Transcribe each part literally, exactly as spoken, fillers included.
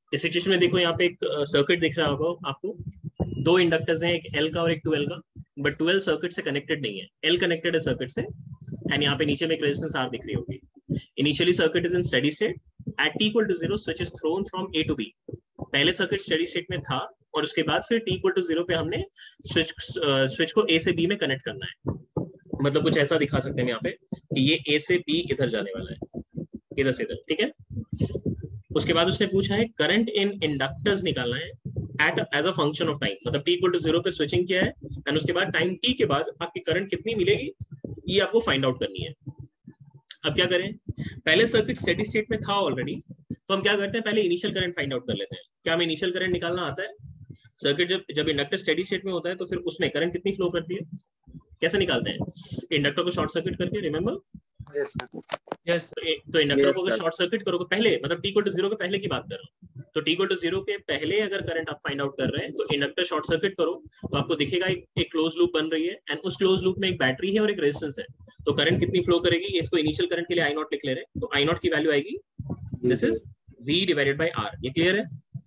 इस सिचुएशन में देखो यहाँ पे एक सर्किट दिख रहा होगा आपको, दो इंडक्टर्स हैं, एक एल का और एक ट्वेल्व का, बट ट्वेल्व सर्किट से कनेक्टेड नहीं है, एल कनेक्टेड है सर्किट से, एंड यहाँ पे नीचे में एक रेजिस्टेंस आर दिख रही होगी। Initially circuit is in steady state, at t equal to zero switch is thrown from A to B. पहले सर्किट स्टेडी स्टेट में था और उसके बाद फिर टी इक्वल टू जीरो पे हमने स्विच स्विच को ए से बी में कनेक्ट करना है। मतलब कुछ ऐसा दिखा सकते हैं यहाँ पे कि ये ए से बी इधर जाने वाला है, इधर से इधर, ठीक है। उसके बाद उसने पूछा है करंट इन इंडक्टर्स निकालना है at as a function of time, मतलब टी इक्वल टू जीरो पे स्विचिंग किया है एंड उसके बाद टाइम टी के बाद आपकी करंट कितनी मिलेगी ये आपको फाइंड आउट करनी है। अब क्या करें, पहले सर्किट स्टेडी स्टेट में था ऑलरेडी, तो हम क्या करते हैं पहले इनिशियल करंट फाइंड आउट कर लेते हैं। क्या हमें इनिशियल करंट निकालना आता है? सर्किट जब जब इंडक्टर स्टेडी स्टेट में होता है तो फिर उसमें करंट कितनी फ्लो करती है, कैसे निकालते हैं? इंडक्टर को शॉर्ट सर्किट करके, रिमेंबर? Yes yes. तो इंडक्टर Yes, को अगर sir. शॉर्ट सर्किट करोगे पहले, मतलब टी इक्वल टू जीरो के पहले की बात कर रहा हूँ, तो टी इक्वल टू जीरो के पहले अगर करंट आप फाइंड आउट कर रहे हैं तो इंडक्टर शॉर्ट सर्किट करो तो आपको दिखेगा एक, एक क्लोज लूप बन रही है एंड उस क्लोज लूप में एक बैटरी है और एक रेजिस्टेंस है। तो करंट कितनी फ्लो करेगी, इसको इनिशियल करंट के लिए आई नॉट लिख ले रहे हैं, तो आई नॉट की वैल्यू आएगी this is V divided by R. ये क्लियर है?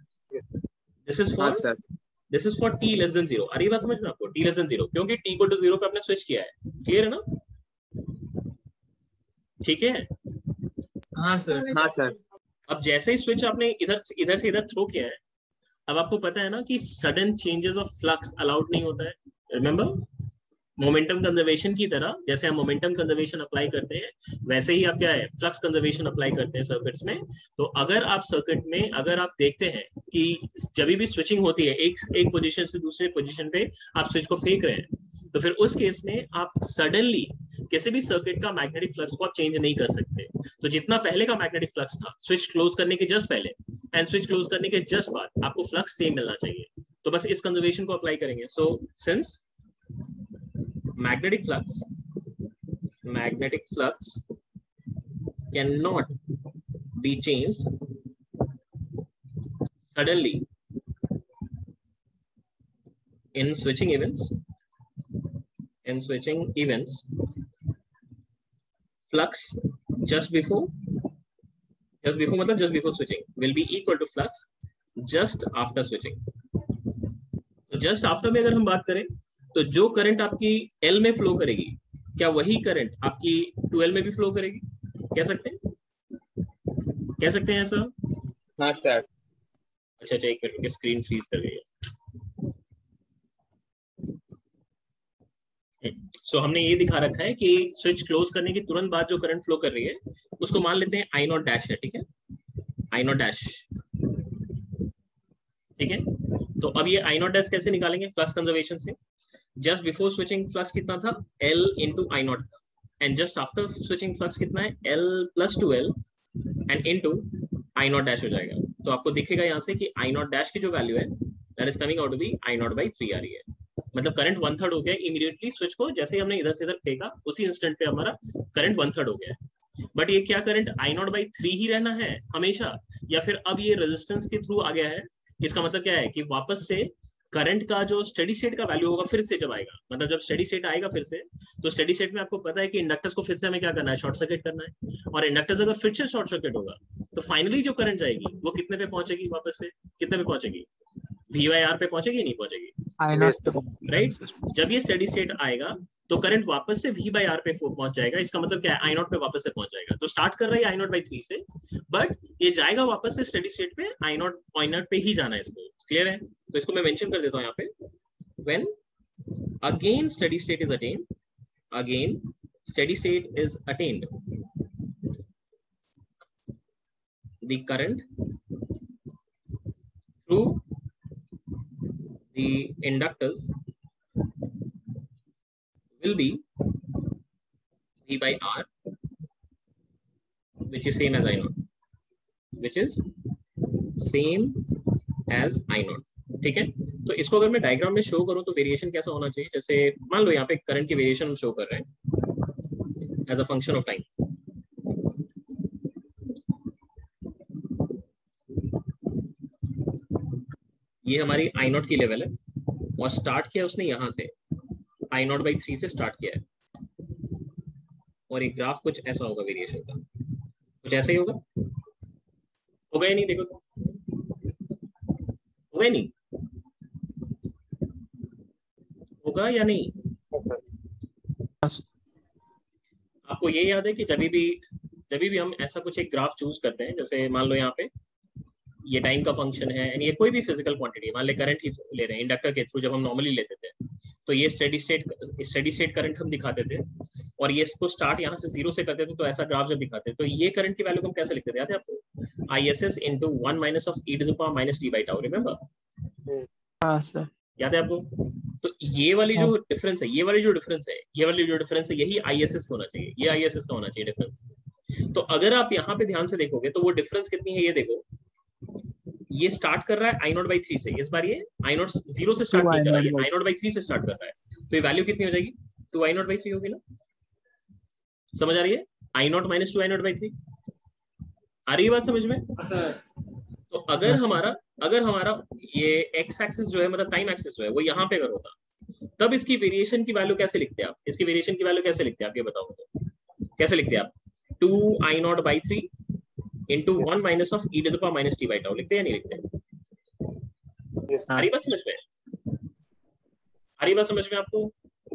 दिस इज हाँ for sir this is for t less than zero. अरे बात समझ में आपको, टी लेस देन जीरो, क्योंकि टी इक्वल टू जीरो पे आपने स्विच किया है। क्लियर है ना? ठीक है। हाँ सर। हाँ सर अब जैसे ही स्विच आपने इधर इधर से इधर थ्रो किया है, अब आपको पता है ना कि sudden changes of flux allowed नहीं होता है। रिमेंबर, मोमेंटम कंजर्वेशन की तरह जैसे हम मोमेंटम कंजर्वेशन अप्लाई करते हैं वैसे ही आप क्या है फ्लक्स कंजर्वेशन अप्लाई करते हैं सर्किट्स में। तो अगर आप सर्किट में अगर आप देखते हैं कि जब भी स्विचिंग होती है एक एक पोजीशन से दूसरे पोजीशन पे आप स्विच को फेंक रहे हैं, तो फिर उस केस में आप सडनली किसी भी सर्किट का मैग्नेटिक फ्लक्स को आप चेंज नहीं कर सकते। तो जितना पहले का मैग्नेटिक फ्लक्स था स्विच क्लोज करने के जस्ट पहले एंड स्विच क्लोज करने के जस्ट बाद आपको फ्लक्स सेम मिलना चाहिए। तो बस इस कंजर्वेशन को अप्लाई करेंगे। So since magnetic flux magnetic flux cannot be changed suddenly in switching events in switching events flux just before just before मतलब just before switching will be equal to flux just after switching। तो just after में अगर हम बात करें तो जो current आपकी L में फ्लो करेगी क्या वही करंट आपकी ट्वेल्व में भी फ्लो करेगी? कह सकते हैं कह सकते हैं ऐसा? हाँ सर अच्छा अच्छा एक मिनट, स्क्रीन फ्रीज कर गई है। सो so, हमने ये दिखा रखा है कि स्विच क्लोज करने के तुरंत बाद जो करंट फ्लो कर रही है उसको मान लेते हैं आई नॉट डैश है, ठीक है, आई नॉट डैश, ठीक है। तो अब ये आई नॉट डैश कैसे निकालेंगे? फ्लक्स कंजर्वेशन से। जस्ट बिफोर स्विचिंग फ्लक्स कितना था? L इंटू आई नॉट था, and just after switching flux कितना है? L plus two L and into I naught dash हो जाएगा। तो आपको दिखेगा यहाँ से कि आई नॉट डैश की जो वैल्यू है that is coming out to be I naught by three आ रही है। मतलब करंट वन थर्ड हो गया इमीडिएटली स्विच को जैसे ही हमने इधर से इधर फेंका उसी इंस्टेंट पे हमारा करंट वन थर्ड हो गया है। बट ये क्या current I naught by three ही रहना है हमेशा, या फिर अब ये रेजिस्टेंस के थ्रू आ गया है? इसका मतलब क्या है कि वापस से करंट का जो स्टेडी स्टेट का वैल्यू होगा फिर से जब आएगा, मतलब जब स्टेडी स्टेट आएगा फिर से, तो स्टेडी स्टेट में आपको पता है कि इंडक्टर्स को फिर से हमें क्या करना है? शॉर्ट सर्किट करना है। और इंडक्टर्स अगर फिर से शॉर्ट सर्किट होगा तो फाइनली जो करंट जाएगी वो कितने पे पहुंचेगी? वापस से कितने पे पहुंचेगी? वी बाई आर पे पहुंचेगी, नहीं पहुंचेगी? I naught right. जब ये स्टेडी स्टेट आएगा तो करंट वापस से v बाई आर पे पहुंच जाएगा। इसका मतलब क्या है? आई नॉट पे वापस से पहुंच जाएगा। तो स्टार्ट कर रहा है आई नॉट बाई थ्री से, बट ये जाएगा वापस से स्टेडी स्टेट पे आई नॉट आई नॉट पे ही जाना है इसको। क्लियर है? तो इसको मैं मेंशन कर देता हूँ यहाँ पे, when again steady state is attained again steady state is attained the current through the inductors will be V by R which is same as I naught which is same as I naught। ठीक है। तो इसको अगर मैं diagram में show करूं तो variation कैसा होना चाहिए? जैसे मान लो यहाँ पे करंट की वेरिएशन हम शो कर रहे हैं as a function of time. ये हमारी आई नॉट की लेवल है और स्टार्ट किया उसने यहाँ से आई नॉट बाई थ्री से स्टार्ट किया है, और एक ग्राफ कुछ ऐसा होगा वेरिएशन का, कुछ ऐसा ही होगा होगा या नहीं? देखो होगा ही नहीं, होगा या नहीं? आपको ये याद है कि जब भी जब भी हम ऐसा कुछ एक ग्राफ चूज करते हैं, जैसे मान लो यहाँ पे ये टाइम का फंक्शन है एंड ये कोई भी फिजिकल क्वांटिटी, मान ले करंट ही ले रहे हैं इंडक्टर के थ्रू, जब हम नॉर्मली लेते थे तो ये steady state steady state current हम दिखाते थे और ये इसको स्टार्ट यहाँ से जीरो से करते थे, तो ऐसा ग्राफ जब दिखाते थे तो ये करंट की वैल्यू हम कैसे लिखते थे, याद है आपको? I S S into one minus of e to the power minus t by tau, remember? हाँ सर, याद है आपको? तो ये वाली जो डिफरेंस है, ये वाली जो डिफरेंस है, ये वाली जो डिफरेंस है, यही आई एस एस होना चाहिए, ये आई एस एस का होना चाहिए डिफरेंस। तो अगर आप यहाँ पे ध्यान से देखोगे तो वो डिफरेंस कितनी है, ये देखो, ये स्टार्ट कर रहा है आई नॉट बाई थ्री से, इस बार ये आई नॉट जीरो से स्टार्ट नहीं कर रहा है, ये आई नॉट बाई थ्री से स्टार्ट कर रहा है, तो ये वैल्यू कितनी हो जाएगी? Two I naught by three होगी ना, समझ आ रही है? I naught minus two I naught by three, आ रही है बात समझ में? तो अगर हमारा अगर हमारा ये एक्स एक्सिस जो है, मतलब टाइम एक्सिस जो है, वो यहाँ पे अगर होता, तब इसकी वेरिएशन की वैल्यू कैसे लिखते हैं आप? इसकी वेरिएशन की वैल्यू कैसे लिखते हैं आप, ये बताओ तो, कैसे लिखते हैं आप? Two I naught by three into one minus of e to the power minus t by tau, लिखते हैं या नहीं लिखते? आ रही बात समझ में? आ रही बात समझ में आपको?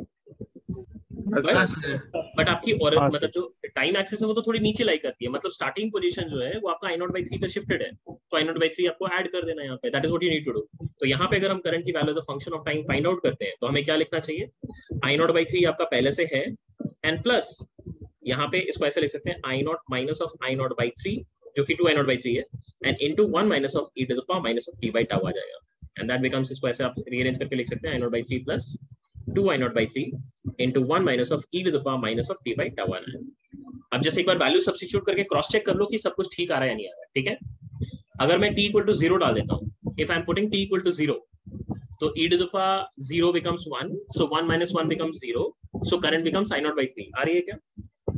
बट आपकी और मतलब जो टाइम एक्सिस है वो तो थोड़ी नीचे लाई करती है, मतलब स्टार्टिंग पोजीशन जो है वो आपका आई नॉट बाई थ्री पे शिफ्टेड है, तो आई नॉट बाई थ्री आपको ऐड कर देना है यहाँ पे, that is what you need to do. तो यहाँ पे अगर हम करंट की value the function of time find out करते हैं तो हमें क्या लिखना चाहिए? आई नॉट बाई थ्री आपका पहले से है एंड प्लस यहाँ पे इसको ऐसे लिख सकते हैं I naught minus of I naught by three जो कि two I naught by three है and into one minus of e to the power minus of t by tau आ जाएगा, एंड दैट बिकम्स, इसको ऐसे आप रीअरेंज करके लिख सकते हैं I naught by three plus two I naught by three into one minus of e to the power minus of t by tau आना है। अब जैसे एक बार वैल्यू सब्स्टिट्यूट करके क्रॉस चेक कर लो कि सब कुछ ठीक आ रहा है या नहीं आ रहा है, ठीक है? अगर मैं t इक्वल टू जीरो डाल देता हूँ, if I am putting t equal to zero, तो e to the power zero becomes one, so one minus one becomes zero, so current becomes I naught by three. आ रही है क्या?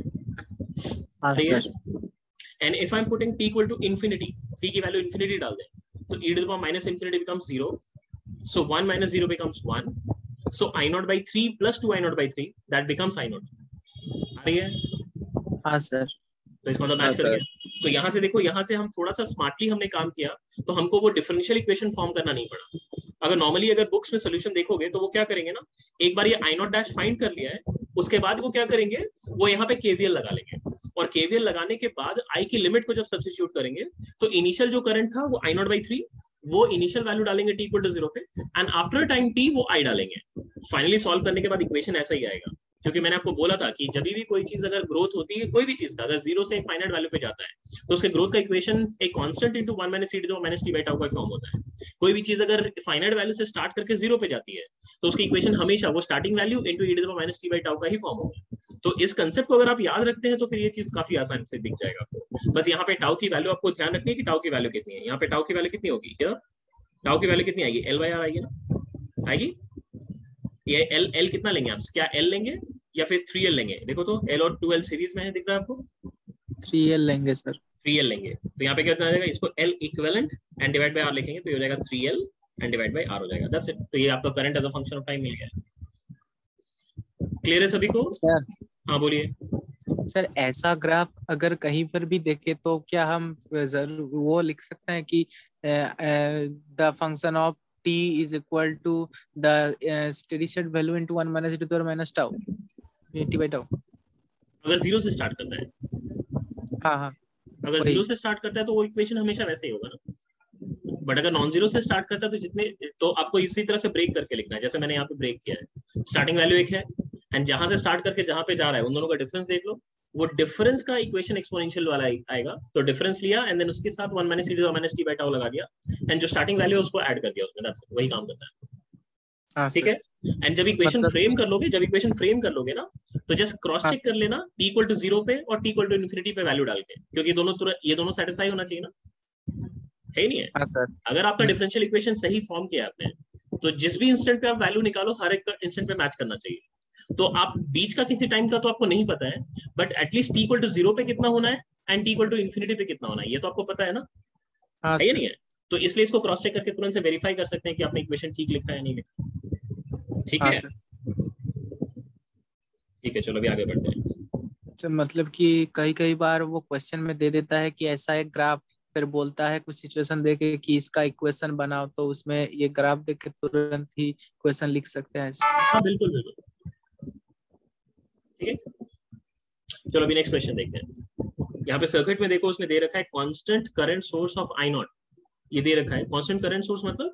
आ रही है? And if I am putting t equal to infinity, t की value infinity डाल दें, तो e to the power minus infinity becomes zero, so one minus zero becomes one, so I naught by three plus two I naught by three, that becomes I naught। आ रही है? हाँ sir. तो इसका मतलब मैच कर गया। तो यहाँ से देखो, यहाँ से हम थोड़ा सा स्मार्टली हमने काम किया, तो हमको वो डिफरेंशियल इक्वेशन फॉर्म करना नहीं पड़ा। अगर नॉर्मली अगर बुक्स में सोल्यूशन देखोगे तो वो क्या करेंगे ना, एक बार ये आई नॉट डैश फाइंड कर लिया है, उसके बाद वो क्या करेंगे, वो यहाँ पे केवीएल लगा लेंगे, और केवीएल लगाने के बाद आई की लिमिट को जब सब्स्टिट्यूट करेंगे तो इनिशियल जो करंट था वो आई नॉट बाई थ्री, वो इनिशियल वैल्यू डालेंगे t इक्वल टू जीरो पे, एंड आफ्टर टाइम t वो i डालेंगे। फाइनली सॉल्व करने के बाद इक्वेशन ऐसा ही आएगा, क्योंकि मैंने आपको बोला था कि जब भी कोई चीज अगर ग्रोथ होती है, कोई भी चीज का अगर जीरो से एक फाइनाइट वैल्यू पे जाता है तो उसके ग्रोथ का इक्वेशन एक constant into one minus e to the power minus t by tau का फॉर्म होता है। कोई भी चीज अगर फाइनाइट वैल्यू से स्टार्ट करके जीरो पे जाती है तो उसकी इक्वेशन हमेशा वो starting value into e to the power minus t by tau का ही फॉर्म होगा। तो इस कंसेप्ट को अगर आप याद रखते हैं तो फिर ये चीज काफी आसान से दिख जाएगा आपको। बस यहाँ पे टाउ की वैल्यू आपको ध्यान रखनी है कि टाउ की वैल्यू कितनी है। यहाँ पे टाउ की वैल्यू कितनी होगी, टाउ की वैल्यू कितनी आएगी, एल बाई आर आएगी ना, आएगी? ये एल एल कितना लेंगे आप, क्या एल लेंगे या फिर थ्री एल लेंगे? देखो तो एल और टू एल सीरीज में है, दिख रहा है आपको? थ्री एल लेंगे सर। थ्री एल लेंगे, तो यहाँ पे क्या हो जाएगा, इसको L equivalent and divide by R लिखेंगे तो ये हो जाएगा three L and divide by R हो जाएगा, दैट्स इट। तो ये आपका current as a function of time मिल गया। क्लियर है सभी को? सर हाँ बोलिए सर, ऐसा ग्राफ अगर कहीं पर भी देखे तो क्या हम जरूर वो लिख सकते हैं कि the function of t is equal to the uh, steady state value into one minus e to the power minus tau t by tau, अगर जीरो से स्टार्ट करता है? हाँ हाँ, अगर जीरो से स्टार्ट करता है तो वो इक्वेशन हमेशा वैसे ही होगा ना। बट अगर नॉन जीरो से स्टार्ट करता है तो जितने तो आपको इसी तरह से ब्रेक करके लिखना है, जैसे मैंने यहाँ पे ब्रेक किया है। स्टार्टिंग वैल्यू एक है एंड जहां से स्टार्ट करके जहां पे जा रहा है उन दोनों का डिफरेंस देख लो, वो डिफरेंस का इक्वेशन एक्सपोनेंशियल वाला आएगा। तो डिफरेंस लिया एंड देन उसके साथ one minus e to the minus t by tau लगा दिया एंड जो स्टार्टिंग वैल्यू है उसको ऐड कर दिया उसमें, दैट्स वही काम करता है। ठीक है? एंड जब इक्वेशन मतलब... फ्रेम कर लोगे जब इक्वेशन फ्रेम कर लोगे ना तो जस्ट क्रॉस चेक कर लेना t इक्वल टू जीरो पे और t इक्वल टू इन्फिनिटी पे वैल्यू डाल के, क्योंकि दोनों ये दोनों सेटिस्फाई होना चाहिए ना, है ही नहीं है? हाँ सर। अगर आपका डिफरेंशियल इक्वेशन सही फॉर्म किया आपने तो जिस भी इंस्टेंट पे आप वैल्यू निकालो हर एक इंस्टेंट पे मैच करना चाहिए। तो आप बीच का किसी टाइम का तो आपको नहीं पता है, but at least t equal to zero पे कितना होना है and t equal to infinity पे कितना होना है ये तो आपको पता है ना, हाँ है ये नहीं है? तो इसलिए इसको क्रॉस चेक करके तुरंत से वेरीफाई कर सकते हैं कि आपने इक्वेशन ठीक लिखा है या नहीं लिखा। ठीक है? ठीक है, चलो अभी आगे बढ़ते हैं। मतलब कि कई कई बार वो क्वेश्चन में दे देता है कि ऐसा एक ग्राफ फिर बोलता है कुछ सिचुएशन देके कि इसका इक्वेशन बनाओ, तो उसमें ये ग्राफ देख के तुरंत ही क्वेश्चन लिख सकते हैं। हाँ बिल्कुल बिल्कुल, ठीक है। चलो अभी नेक्स्ट क्वेश्चन देखते हैं। यहाँ पे सर्किट में देखो उसने दे रखा है constant current source of I naught, ये दे रखा है। कांस्टेंट करंट सोर्स मतलब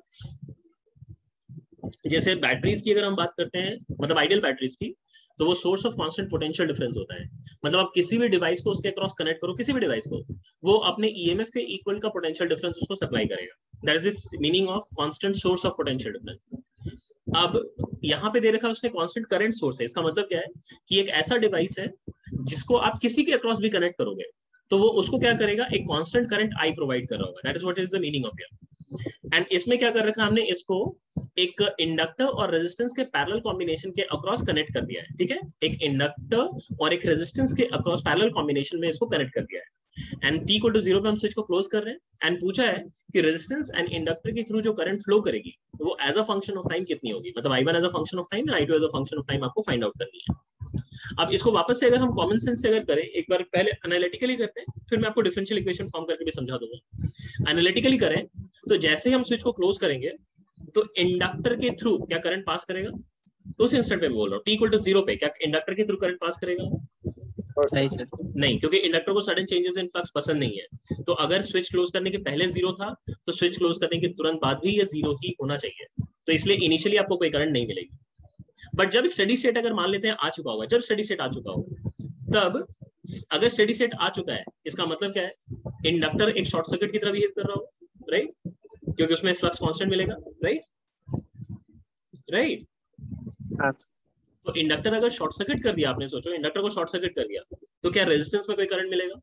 जैसे बैटरीज की अगर हम बात करते हैं, मतलब आइडियल बैटरीज की, तो वो source of constant potential difference होता है। मतलब आप किसी भी डिवाइस को उसके अक्रॉस कनेक्ट करो, किसी भी डिवाइस को, वो अपने ईएमएफ के इक्वल का पोटेंशियल डिफरेंस उसको सप्लाई करेगा। That is this meaning of constant source of potential difference. अब यहाँ पे दे रखा है उसने कांस्टेंट करंट सोर्स है। इसका मतलब क्या है कि एक ऐसा डिवाइस है जिसको आप किसी के अक्रॉस भी कनेक्ट करोगे तो वो उसको क्या करेगा, एक कांस्टेंट करंट आई प्रोवाइड कर रहा होगा। That is what is the meaning of here. And इसमें क्या कर रखा है हमने, इसको एक इंडक्टर और रेजिस्टेंस के पैरेलल कॉम्बिनेशन के अक्रॉस कनेक्ट कर दिया है। ठीक है, एक इंडक्टर और एक रेजिस्टेंस के अक्रॉस पैरेलल कॉम्बिनेशन में इसको कनेक्ट कर दिया है। And t equal to zero पे हम स्विच को क्लोज कर रहे हैं एंड पूछा है कि रेजिस्टेंस एंड इंडक्टर के थ्रू जो करंट फ्लो करेगी वो as a function of time कितनी होगी, मतलब I one as a function of time, I two as a function of time आपको फाइंड आउट करनी है। अब इसको वापस से अगर हम कॉमन सेंस से अगर करें, एक बार पहले एनालिटिकली करते हैं, फिर मैं आपको डिफरेंशियल इक्वेशन फॉर्म करके भी समझा दूंगा। एनालिटिकली करें तो जैसे ही हम स्विच को क्लोज करेंगे तो इंडक्टर के थ्रू क्या करंट पास करेगा, तो उस इंस्टेंट पे मैं बोल रहा हूँ टी इक्वल टू जीरो पे क्या इंडक्टर के थ्रू करंट पास करेगा? नहीं सर, नहीं, क्योंकि इंडक्टर को सडन चेंजेस इन फ्लक्स पसंद नहीं है। तो अगर स्विच क्लोज करने के पहले जीरो था तो स्विच क्लोज करने के तुरंत बाद भी ये जीरो ही होना चाहिए। तो इसलिए इनिशियली आपको कोई करंट नहीं मिलेगी। बट जब स्टडी स्टेट अगर मान लेते हैं आ चुका होगा, जब स्टडी स्टेट आ चुका होगा, तब अगर स्टडी स्टेट आ चुका है इसका मतलब क्या है, इंडक्टर एक शॉर्ट सर्किट की तरह बिहेव कर रहा होगा, राइट, क्योंकि उसमें फ्लक्स कांस्टेंट मिलेगा, राइट राइट। तो इंडक्टर अगर शॉर्ट सर्किट कर दिया, आपने सोचो इंडक्टर को शॉर्ट सर्किट कर दिया, तो क्या रेजिस्टेंस में कोई करंट मिलेगा?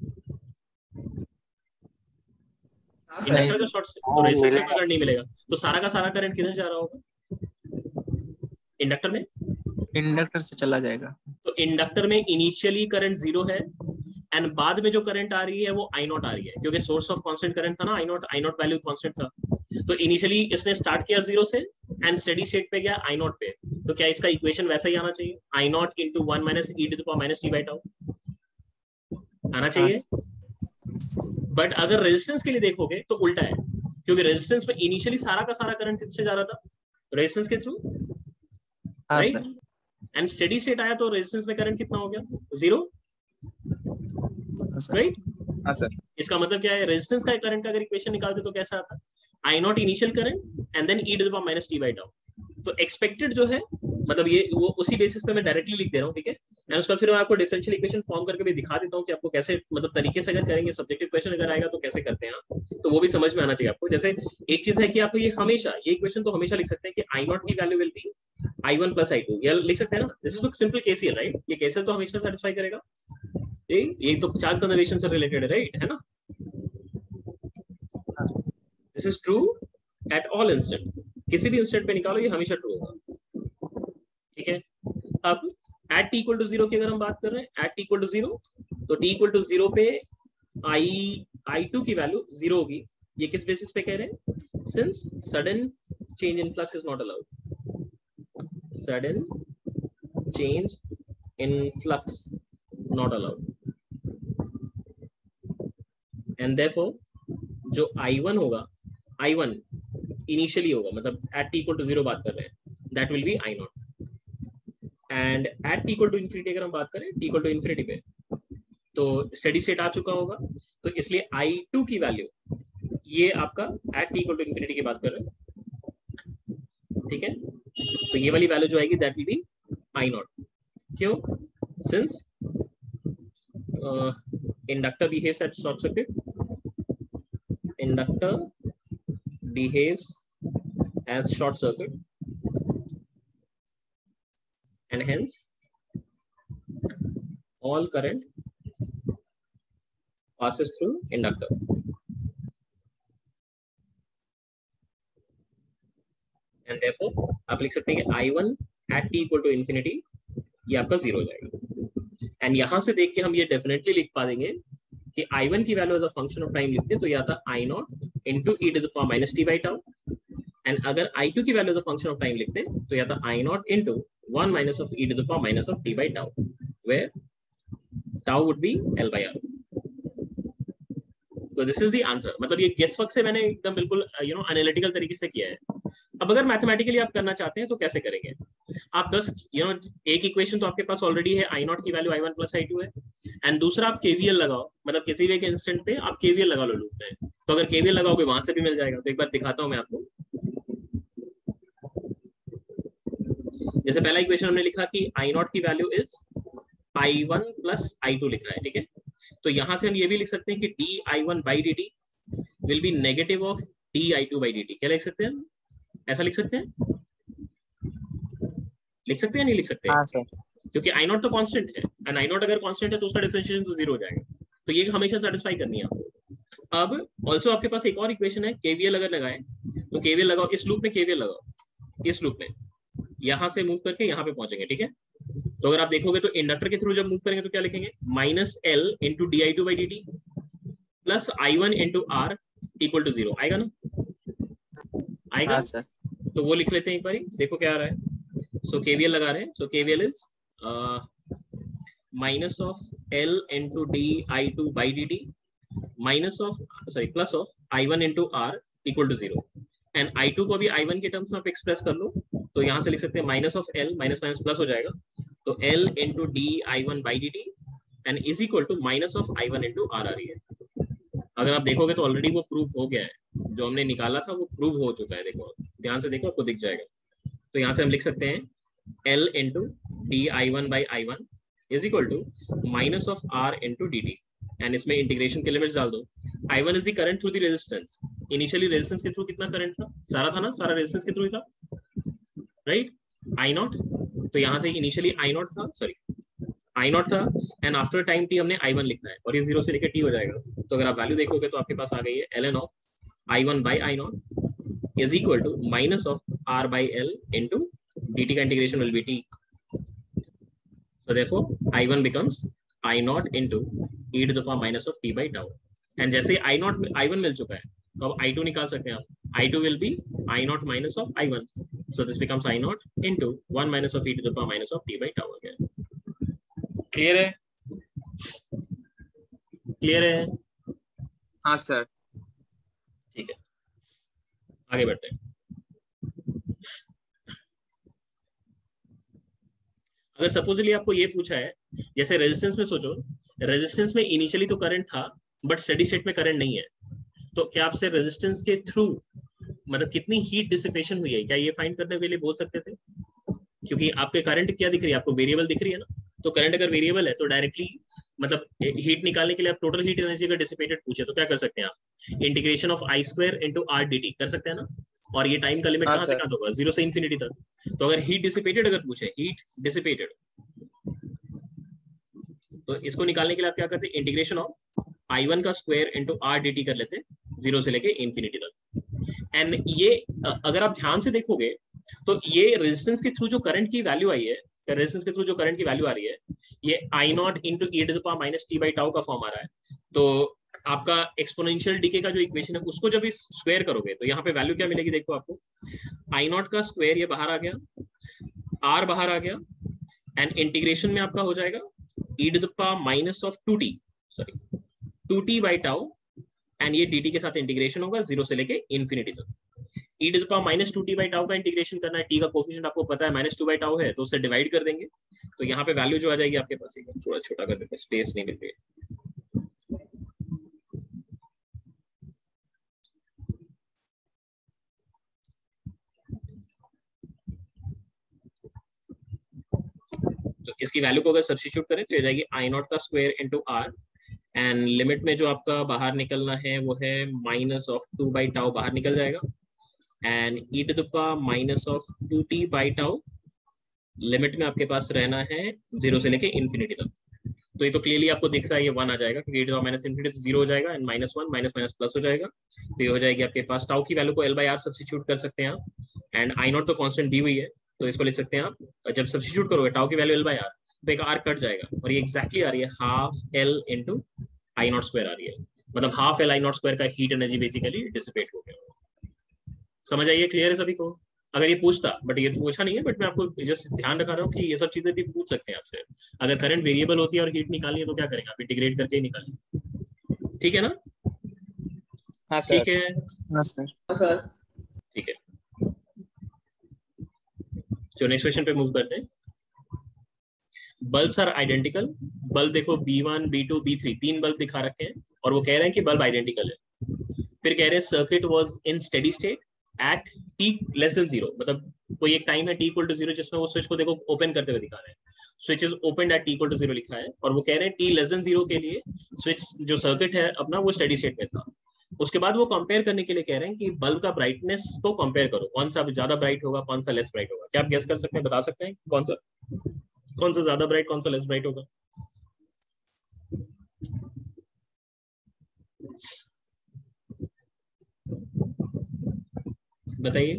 इंडक्टर का शॉर्ट तो रेजिस्टेंस में कोई करंट नहीं मिलेगा, तो सारा का सारा करंट किधर जा रहा होगा? इंडक्टर में, इंडक्टर से चला जाएगा। तो इंडक्टर में इनिशियली करंट जीरो है एंड बाद में जो करंट आ रही है वो आई नॉट आ रही है, क्योंकि सोर्स ऑफ कांस्टेंट करंट था ना, I naught, I naught value constant था। तो इनिशियली इसने स्टार्ट किया जीरो से एंड स्टेडी स्टेट पे गया आई नॉट पे, तो क्या इसका इक्वेशन वैसा ही आना चाहिए, I naught into one minus e to the power minus t by tau आना चाहिए। बट अगर रेजिस्टेंस के लिए देखोगे तो उल्टा है, क्योंकि रेजिस्टेंस में इनिशियली सारा का सारा करंट किससे जा रहा था, रेजिस्टेंस के through, right. And steady state आया तो रेजिस्टेंस में करंट कितना हो गया, जीरो, राइट। हाँ सर। इसका मतलब क्या है, रेजिस्टेंस का करंट का अगर इक्वेशन निकालते तो कैसा आता, I naught initial current and then e to the power minus t by tau. तो एक्सपेक्टेड जो है, मतलब ये वो उसी बेसिस पे मैं डायरेक्टली लिख दे रहा हूँ, ठीक है। एंड उसका फिर मैं आपको डिफरेंशियल इक्वेशन फॉर्म करके भी दिखा देता हूँ कि आपको कैसे, मतलब तरीके से अगर करेंगे, सब्जेक्टिव क्वेश्चन अगर आएगा तो कैसे करते हैं आप, तो वो भी समझ में आना चाहिए आपको। जैसे एक चीज है कि आपको ये हमेशा ये इक्वेशन तो हमेशा लिख सकते हैं कि आई नॉट की value will be I one plus I two, ये लिख सकते हैं ना। This is simple KCL, right. ये केसीएल तो हमेशा सेटिस्फाई करेगा, ये ये तो चार्ज कंजर्वेशन से रिलेटेड है, राइट, है ना। This is true at all instant, किसी भी इंस्टेंट पे निकालो ये हमेशा ट्रू होगा, ठीक है। अब at t equal to zero की अगर हम बात कर रहे हैं, at t equal to zero, तो टी इक्वल टू जीरो पे आई आई टू की वैल्यू जीरो होगी। ये किस बेसिस पे कह रहे हैं, since sudden change in flux is not allowed, sudden change in flux not allowed, and therefore जो आई वन होगा, आई वन इनिशियली होगा, मतलब at t equal to zero बात कर रहे हैं, that will be I naught. And at t equal to infinity अगर हम बात करें, टी इक्वल टू इन्फिनिटी पे, तो स्टेडी स्टेट आ चुका होगा, तो इसलिए आई टू की वैल्यू ये आपका at t equal to infinity की बात कर रहे हैं, ठीक है। तो ये वाली वैल्यू जो आएगी that will be I naught. क्यों? Since inductor behaves at short circuit, inductor behaves as short circuit and hence all current passes through inductor, and therefore आप लिख सकते हैं कि I one at t equal to infinity ये आपका zero हो जाएगा। एंड यहां से देख के हम ये डेफिनेटली लिख पा देंगे कि आई वन की value as a function of time लिखते हैं तो ये आता I naught into e to the power minus t by tau, and अगर आई टू की value as a function of time लिखते हैं तो ये आता I naught into one minus of e to the power minus of t by tau, where tau would be L by R. तो this is the answer. मतलब ये guess work से मैंने एकदम बिल्कुल यू नो एनालिटिकल तरीके से किया है। अब अगर मैथमेटिकली आप करना चाहते हैं तो कैसे करेंगे आप? बस यू नो एक इक्वेशन तो आपके पास ऑलरेडी है, आई नॉट की value I one plus I two है, एंड दूसरा आप केवीएल लगाओ, मतलब किसी भी एक इंस्टेंट पे आप केवीएल लगा लो लूप में। तो अगर केवीएल लगाओगे वहां से भी मिल जाएगा। तो एक बार दिखाता हूं मैं आपको। जैसे पहला इक्वेशन हमने लिखा कि आई नॉट की value is I one plus I two लिखा है, ठीक है। तो यहां से हम ये भी लिख सकते हैं कि d I one by D t will be negative of d I two by D t. क्या लिख सकते हैं? ऐसा लिख सकते हैं? लिख सकते हैं नहीं लिख सकते? हाँ सर। क्योंकि आई नॉट तो कांस्टेंट है, एंड आई नॉट अगर कांस्टेंट है तो उसका डिफरेंशिएशन तो जीरो हो जाएगा। तो ये हमेशा सेटिस्फाई करनी है आपको। अब ऑल्सो आपके पास एक और इक्वेशन है, केवीएल अगर लगाए तो केवीएल लगाओ, इस लूप में केवीएल लगाओ, इस लूप में यहां से मूव करके यहां पे पहुंचेंगे, ठीक है। तो अगर आप देखोगे तो इंडक्टर के थ्रू जब मूव करेंगे तो क्या लिखेंगे? Minus L into d I two by D t plus I one into R equal to zero. आएगा ना? आएगा? हाँ सर। तो वो लिख लेते हैं एक बार, देखो क्या आ रहा है। सो केवीएल लगा रहे हैं। So KVL is minus of L into d I two by D t minus of sorry plus of I one into R equal to zero. And I two को भी आई वन के terms में आप express कर लो, तो यहां से लिख सकते हैं minus of L, minus minus plus हो जाएगा, तो L into d I one by D t and is equal to minus of I one into R आ रही है। अगर आप देखोगे तो ऑलरेडी वो प्रूफ हो गया है, जो हमने निकाला था वो प्रूव हो चुका है। देखो ध्यान से देखो, आपको दिख जाएगा। तो यहाँ से हम लिख सकते हैं L into d I one by I one is equal to minus of R into d t, and इसमें इंटीग्रेशन के लिमिट्स डाल दो। I one is the current through the resistance. Initially resistance के थ्रू कितना current था? सारा था ना, सारा रेजिस्टेंस के थ्रू ही था, राइट? आई नॉट। तो यहाँ से इनिशियली आई नॉट था, सॉरी आई नॉट था, एंड आफ्टर टाइम टी हमने आई वन लिखना है, और ये जीरो से लेकर टी हो जाएगा। तो अगर आप वैल्यू देखोगे तो आपके पास आ गई है L N of I one by I not is equal to minus of R by L into d t का integration will be t. So therefore I one becomes I naught into e to the power minus of t by tau, and जैसे I naught I one मिल चुका है तो अब I two निकाल सकते हैं आप। I two will be I naught minus of I one, so this becomes I naught into one minus of e to the power minus of t by tau again। Clear है? Clear है? हाँ sir. ठीक है, आगे बढ़ते हैं। अगर supposedly आपको ये पूछा है, जैसे रेजिस्टेंस में सोचो, रेजिस्टेंस में इनिशियली तो करंट था बट स्टेडी स्टेट में करंट नहीं है, तो क्या आपसे रेजिस्टेंस के थ्रू मतलब कितनी हीट डिसिपेशन हुई है, क्या ये फाइंड करने के लिए बोल सकते थे? क्योंकि आपके करंट क्या दिख रही है, आपको वेरिएबल दिख रही है ना। तो करंट अगर वेरिएबल है तो डायरेक्टली मतलब हीट निकालने के लिए आप टोटल हीट एनर्जी अगर डिसिपेटेड पूछे तो क्या कर सकते हैं आप? Integration of I square into R d t कर सकते हैं ना। और ये टाइम का लिमिट कहाँ से कहाँ होगा? जीरो से इन्फिनिटी तक। तो अगर हीट डिसिपेटेड अगर पूछे, हीट डिसिपेटेड, तो इसको निकालने के लिए आप क्या करते हैं? इंटीग्रेशन ऑफ आई वन का square into R d t कर लेते हैं जीरो से लेके इन्फिनिटी तक। एंड ये अगर आप ध्यान से देखोगे तो ये रेजिस्टेंस के थ्रू जो करंट की वैल्यू आई है, रेजिस्टेंस के थ्रू जो करंट की वैल्यू आ रही है, ये I naught into e to the power minus t by tau का फॉर्म आ रहा है। तो आपका एक्सपोनेंशियल डीके का जो इक्वेशन है उसको जब इस स्क्वायर करोगे तो यहाँ पे वैल्यू क्या मिलेगी? देखो आपको आई नॉट का स्क्वायर ये बाहर आ गया, आर बाहर आ गया, एंड इंटीग्रेशन में आपका हो जाएगा e to the power minus of two t sorry two t by tau, and ये dt के साथ इंटीग्रेशन होगा जीरो से लेके इन्फिनिटी तक। e to the power minus two t by tau का इंटीग्रेशन करना है, t का कोफिशिएंट आपको पता है माइनस टू बाई टाउ है, तो उससे डिवाइड कर देंगे। तो यहाँ पे वैल्यू जो आ जाएगी आपके पास, थोड़ा छोटा कर देते हैं, स्पेस नहीं मिल रही है। तो इसकी वैल्यू को अगर सब्स्टिट्यूट करें तो ये जाएगी आई नॉट का square into R, and limit में जो आपका बाहर निकलना है वो है minus of two by tau बाहर निकल जाएगा, and e to the power minus of two t by tau limit में आपके पास रहना है जीरो से लेके इन्फिनिटी तक। तो ये तो क्लियरली आपको दिख रहा है ये वन आ जाएगा, क्योंकि e to the minus infinity zero हो जाएगा, and minus one minus minus plus हो जाएगा। तो ये हो जाएगी आपके पास, टाउ की वैल्यू को एल बाई आर सब्स्टिट्यूट कर सकते हैं आप, एंड आई नॉट तो कॉन्स्टेंट दी हुई है तो इसको लिख सकते हैं आप, जब सब्स्टिट्यूट करोगे टाउ की वैल्यू एल बाई आर तो एक आर कट जाएगा, और ये एक्जैक्टली आ रही है half L into I not square आ रही है, मतलब half L I not square का हीट एनर्जी बेसिकली डिसिपेट हो गया। समझ आइए? क्लियर है सभी को? अगर ये पूछता, बट ये तो पूछा नहीं है, बट मैं आपको जस्ट ध्यान रखा रहा हूँ कि ये सब चीजें भी पूछ सकते हैं आपसे। अगर करंट वेरिएबल होती है और हीट निकालनी है तो क्या करेंगे आप? इंटीग्रेट करके ही निकालेंगे, ठीक है ना? हाँ ठीक सर। है, हाँ सर। हाँ सर। ठीक है। जो नेक्स्ट क्वेश्चन पे मूव करते हैं, बल्ब्स आर आइडेंटिकल। बल्ब देखो B one B two B three, तीन बल्ब दिखा रखे हैं और वो कह रहे हैं कि बल्ब आइडेंटिकल है। फिर कह रहे हैं circuit was in steady state at t less than zero, मतलब कोई एक टाइम है टी इक्वल टू जीरो जिसमें वो स्विच को देखो ओपन करते हुए दिखा रहे हैं। Switch is open at t equal to zero लिखा है और वो कह रहे हैं टी लेस देन जीरो के लिए स्विच जो सर्किट है अपना वो स्टेडी स्टेट में था। उसके बाद वो कंपेयर करने के लिए कह रहे हैं कि बल्ब का ब्राइटनेस को कंपेयर करो, कौन सा ज्यादा ब्राइट होगा कौन सा लेस ब्राइट होगा। क्या आप गेस कर सकते हैं, बता सकते हैं कौन सा कौन सा ज्यादा ब्राइट कौन सा लेस ब्राइट होगा? बताइए।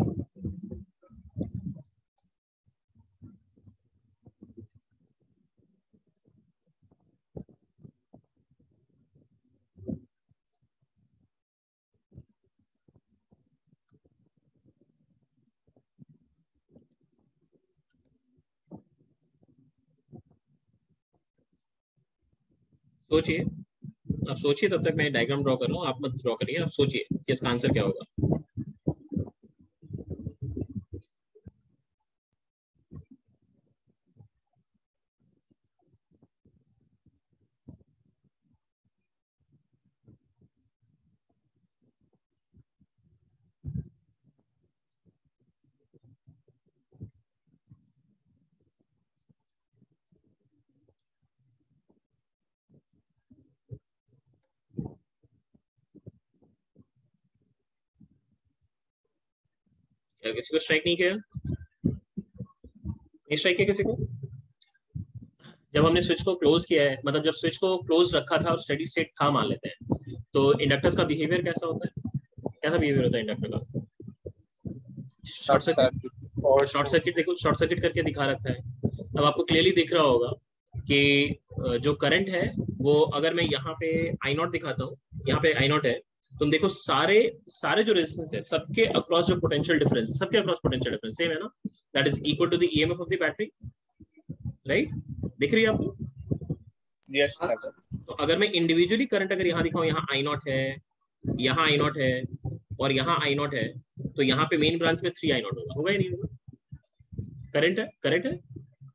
सोचिए, आप सोचिए, तब तक मैं डायग्राम ड्रॉ कर रहा हूँ, आप मत ड्रॉ करिए, आप सोचिए कि इसका आंसर क्या होगा। क्या किसी को स्ट्राइक नहीं किया? नहीं स्ट्राइक किया किसी को? जब हमने स्विच को क्लोज किया है, मतलब जब स्विच को क्लोज रखा था और स्टेडी स्टेट था मान लेते हैं, तो इंडक्टर्स का बिहेवियर कैसा होता है? कैसा बिहेवियर होता है इंडक्टर का? Short circuit. और शॉर्ट सर्किट देखो, शॉर्ट सर्किट करके दिखा रखा है। अब आपको क्लियरली दिख रहा होगा कि जो करंट है वो, अगर मैं यहाँ पे आई नॉट दिखाता हूँ, यहाँ पे आई नॉट है, तुम देखो सारे सारे जो रेजिस्टेंस है सबके अक्रॉस जो पोटेंशियल डिफरेंस, सबके अक्रॉस पोटेंशियल डिफरेंस सेम है ना, that is equal to the EMF of the battery, right? दिख रही है आपको? Yes sir. तो अगर मैं इंडिविजुअली करंट अगर यहाँ दिखाऊं, यहाँ आई नॉट है, यहाँ आई नॉट है और यहाँ आई नॉट है, तो यहाँ पे मेन ब्रांच में थ्री आई नॉट होगा, होगा ही नहीं होगा? करंट है, करेक्ट है,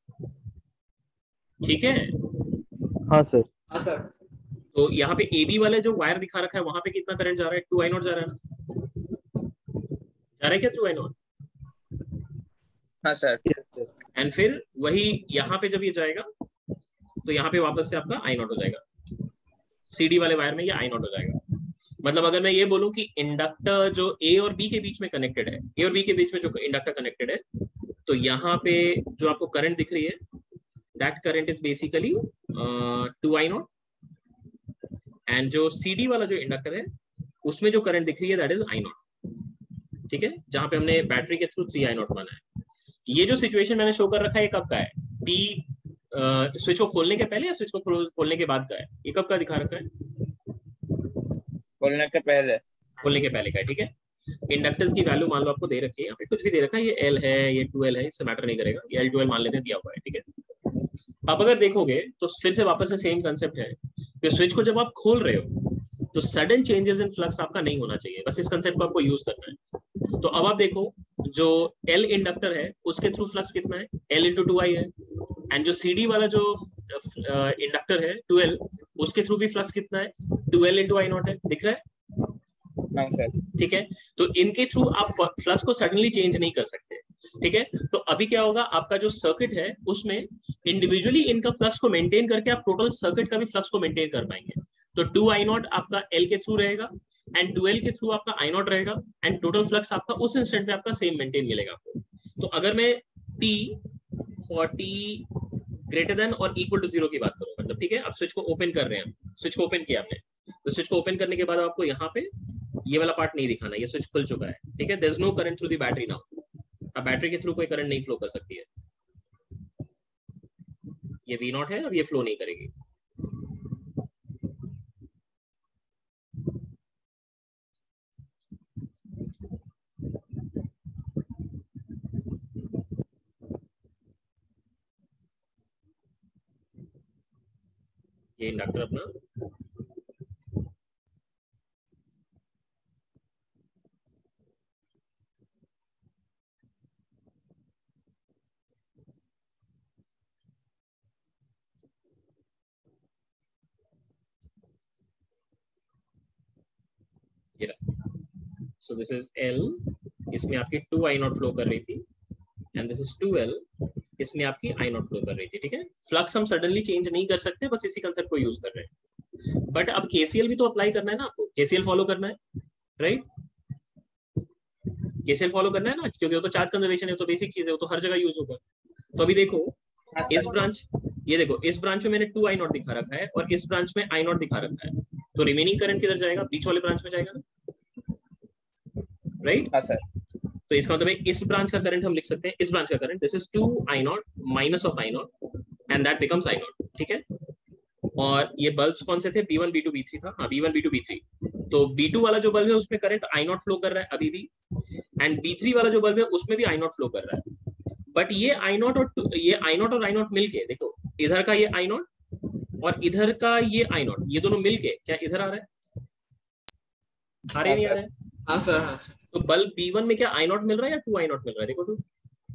ठीक है। हाँ सर। हाँ सर। तो यहाँ पे ए बी वाले जो वायर दिखा रखा है वहां पे कितना करंट जा रहा है? टू आई नॉट जा रहा है ना, जा रहा है क्या टू आई नॉट? हाँ सर। एंड फिर वही यहाँ पे जब ये जाएगा तो यहाँ पे वापस से आपका आई नॉट हो जाएगा, सीडी वाले वायर में ये आई नॉट हो जाएगा। मतलब अगर मैं ये बोलूं कि इंडक्टर जो ए और बी के बीच में कनेक्टेड है, ए और बी के बीच में जो इंडक्टर कनेक्टेड है, तो यहाँ पे जो आपको करंट दिख रही है, that current is basically two I naught, and जो सीडी वाला जो इंडक्टर है उसमें जो करंट दिख रही है दैट इज आई नॉट, ठीक है, जहां पे हमने बैटरी के थ्रू थ्री आई नॉट माना है। ये जो सिचुएशन मैंने शो कर रखा है ये कब का है? टी स्विच को खोलने के पहले या स्विच को खोलने के बाद का है? ये कब का दिखा रखा है? खोलने के पहले। खोलने के पहले का है, ठीक है। इंडक्टर्स की वैल्यू मान लो आपको दे रखी है, यहाँ पे कुछ भी दे रखा है, ये एल है ये टू एल है, इससे मैटर नहीं करेगा, ये एल टू एल मान लेते हैं, दिया हुआ है, ठीक है। अब अगर देखोगे तो फिर से वापस से सेम कंसेप्ट है कि स्विच को जब आप खोल रहे हो तो सडन चेंजेस इन फ्लक्स आपका नहीं होना चाहिए, बस इस कंसेप्ट को आपको यूज करना है। तो अब आप देखो, जो एल इंडक्टर है उसके थ्रू फ्लक्स कितना है? एल इंटू टू आई है, एंड जो सीडी वाला जो इंडक्टर है ट्वेल्व, उसके थ्रू भी फ्लक्स कितना है? ट्वेल्व इंटू आई नॉट है, दिख रहा है? हाँ सर। ठीक है, तो इनके थ्रू आप फ्लक्स को सडनली चेंज नहीं कर सकते, ठीक है। तो अभी क्या होगा, आपका जो सर्किट है उसमें इंडिविजुअली इनका फ्लक्स को मेंटेन करके आप टोटल सर्किट का भी फ्लक्स को मेंटेन कर पाएंगे। तो टू आई नॉट आपका एल के थ्रू रहेगा एंड ट्वेल्व के थ्रू आपका आई नॉट रहेगा, एंड टोटल फ्लक्स आपका उस इंस्टेंट में आपका सेम मेंटेन मिलेगा आपको। तो अगर मैं टी फोर्टी ग्रेटर देन और इक्वल टू जीरो की बात करूं, मतलब ठीक है, अब स्विच को ओपन कर रहे हैं, स्विच को ओपन किया आपने, तो स्विच को ओपन करने के बाद आपको यहाँ पे ये वाला पार्ट नहीं दिखाना, ये स्विच खुल चुका है, ठीक है। There is no current through the battery now, अब बैटरी के थ्रू कोई करंट नहीं फ्लो कर सकती है, ये वी नॉट है, अब ये फ्लो नहीं करेगी। ये इंडक्टर अपना सो दिस इज L, इसमें आपकी टू आई नॉट फ्लो कर रही थी, and this is two L, इसमें आपकी आई नॉट फ्लो कर रही थी, ठीक है। फ्लक्स हम सडनली चेंज नहीं कर सकते, बस इसी कंसेप्ट को यूज कर रहे हैं। बट अब केसीएल भी तो अप्लाई करना है ना आपको, केसीएल फॉलो करना है, राइट? केसीएल फॉलो करना है ना, क्योंकि वो तो चार्ज कंजर्वेशन है, तो बेसिक चीज है, वो तो हर जगह यूज होगा। तो अभी देखो इस ब्रांच, ये देखो इस ब्रांच में मैंने टू आई नॉट दिखा रखा है और इस ब्रांच में आई नॉट दिखा रखा है, तो रिमेनिंग करंट किधर जाएगा? बीच वाले ब्रांच में जाएगा ना, राइट? हाँ सर। तो इसका मतलब है इस ब्रांच का करंट हम लिख सकते हैं, इस ब्रांच का current, this is two I naught minus of I naught and that becomes I naught, ठीक है। और ये बल्ब्स कौन से थे? B one B two B three था, हाँ B one B two B three. तो बी टू वाला जो बल्ब है उसमें करंट आई नॉट फ्लो कर रहा है अभी भी, एंड बी थ्री वाला जो बल्ब है उसमें भी आई नॉट फ्लो कर रहा है। बट ये आई नॉट और ये आई नॉट और आई नॉट मिलके, देखो इधर का ये आई नॉट और इधर का ये आई नॉट, ये दोनों मिलके क्या इधर आ रहा है? आ रहे नहीं आ रहे? हाँ सर, हाँ सर। तो बल्ब बी वन में क्या आई नॉट मिल रहा है या टू आई नॉट मिल रहा है? देखो टू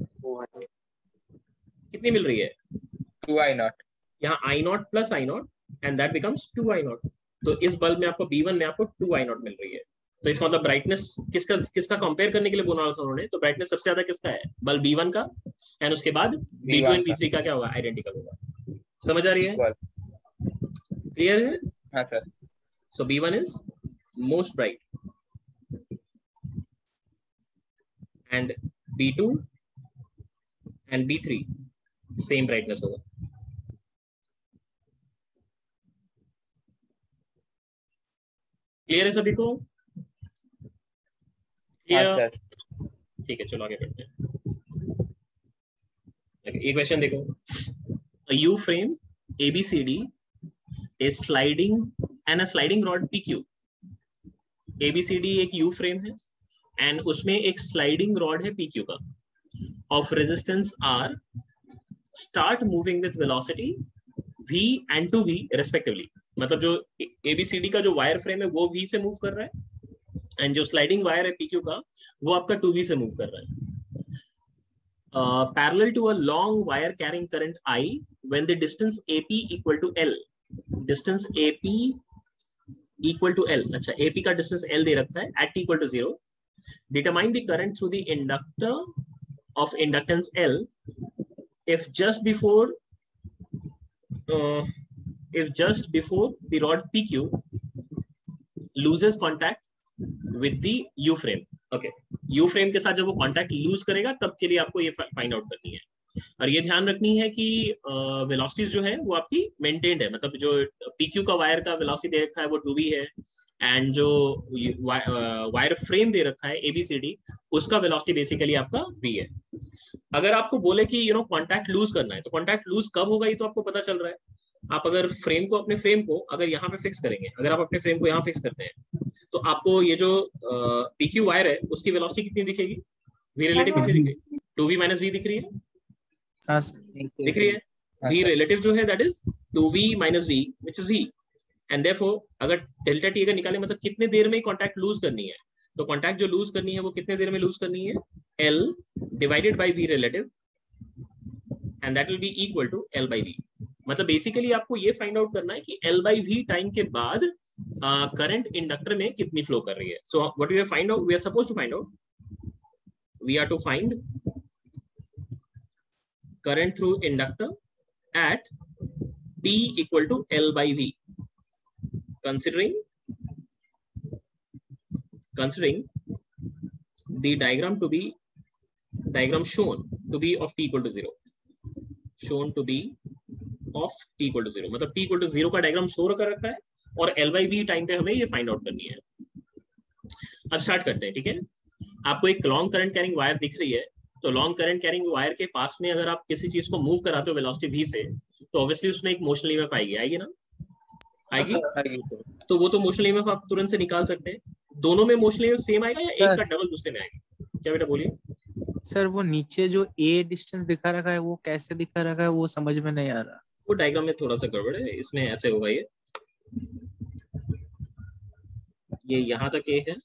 कितनी मिल रही है? Two I naught. यहाँ I naught plus I naught and that becomes two I naught. तो इस बल्ब में आपको बी वन में आपको टू आई नॉट मिल रही है। तो इसका मतलब ब्राइटनेस किसका किसका कंपेयर करने के लिए बोला था उन्होंने? तो ब्राइटनेस सबसे ज्यादा किसका है? बल्ब बी वन का, एंड उसके बाद B two and B three का क्या होगा? आइडेंटिकल होगा। समझ आ रही है? क्लियर है? हाँ sir. So B one is most bright and B two and B three same brightness होगा। क्लियर है सभी को? हाँ सर। ठीक है, चलो आगे बढ़ते हैं। एक क्वेश्चन देखो, a U frame A B C D is sliding and a sliding rod P Q। A B C D एक U frame है एंड उसमें एक स्लाइडिंग रॉड है P Q का, of resistance R, start moving with velocity V and to V respectively। मतलब जो A B C D का जो वायर फ्रेम है वो V से मूव कर रहा है, एंड जो स्लाइडिंग वायर है P Q का वो आपका टू V से मूव कर रहा है। Uh, parallel to a long wire carrying current I when the distance A P equal to L। distance A P equal to L, अच्छा A P का distance L दे रखा है at t equal to zero। Determine the current through the inductor of inductance L if just before uh, if just before the rod P Q loses contact with the U frame। okay, U frame के साथ जब वो contact loose करेगा तब के लिए आपको ये फाइंड आउट करनी है। और ये ध्यान रखनी है कि वेलोसिटीज uh, जो है वो आपकी मेंटेन्ड है, मतलब जो P Q का वायर का वेलोसिटी दे रखा है वो टू V है, एंड जो वायर फ्रेम दे रखा है A B C D उसका वेलोसिटी बेसिकली आपका V है। अगर आपको बोले कि यू नो कांटेक्ट लूज करना है, तो कांटेक्ट लूज कब होगा ये तो आपको पता चल रहा है। आप अगर फ्रेम को अपने फ्रेम को अगर यहाँ पे फिक्स करेंगे, अगर आप अपने फ्रेम को यहाँ फिक्स करते हैं तो आपको ये जो P Q वायर है उसकी वेलोसिटी कितनी दिखेगी? V रिलेटिव कितनी दिखेगी? टू V माइनस V दिख रही है? हाँ दिख रही है? V रिलेटिव जो है that is two V minus V which is V, and therefore अगर डेल्टा टी अगर निकाले मतलब कितने देर में कांटेक्ट लूज करनी है, तो कांटेक्ट जो लूज करनी है वो कितने देर में लूज करनी है? L divided by V relative, and that will be equal to L by V। मतलब बेसिकली आपको ये फाइंड आउट करना है कि L बाय V टाइम के बाद करंट uh, इंडक्टर में कितनी फ्लो कर रही है। So what we are find out we are supposed to find out we are to find current through inductor at T equal to L by V, considering considering the diagram to be diagram shown to be of T equal to zero, shown to be of T equal to zero। मतलब T equal to zero का diagram show कर रखा है और L by V time पे हमें ये find out करनी है। अब स्टार्ट करते हैं, ठीक है। आपको एक लॉन्ग करंट कैरिंग वायर दिख रही है, तो लॉन्ग करंट कैरिंग वायर के पास में अगर आप किसी चीज को मूव कराते हो वेलोसिटी V से, तो ऑब्वियसली उसमें एक मोशन ईएमएफ आएगी, आएगी ना? आएगी? तो वो तो मोशन ईएमएफ आप तुरंत से निकाल सकते हैं। दोनों में मोशन ईएमएफ सेम आएगा या एक का डबल दूसरे में आएगा? क्या बेटा बोलिए सर। वो नीचे जो ए डिस्टेंस दिखा रखा है वो कैसे दिखा रखा है वो समझ में नहीं आ रहा। वो डायग्राम में थोड़ा सा गड़बड़ है, इसमें ऐसे होगा, ये ये यहाँ तक ए है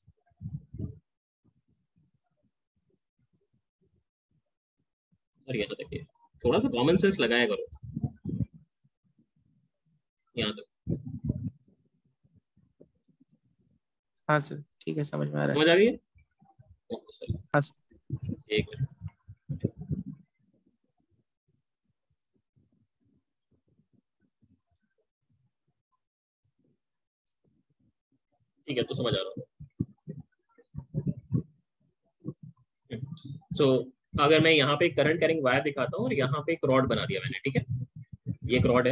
और यहाँ तक ए। थोड़ा सा कॉमन सेंस लगाया करो यहाँ तक। हाँ सर ठीक है, समझ में आ रहा है। समझ आ गई? ओके सर, हाँ एक मिनट। ठीक है, तो समझ आ रहा हूँ। सो so, अगर मैं यहाँ पे करंट कैरिंग वायर दिखाता हूँ और यहाँ पे एक रॉड बना दिया मैंने, ठीक है, ये एक रॉड है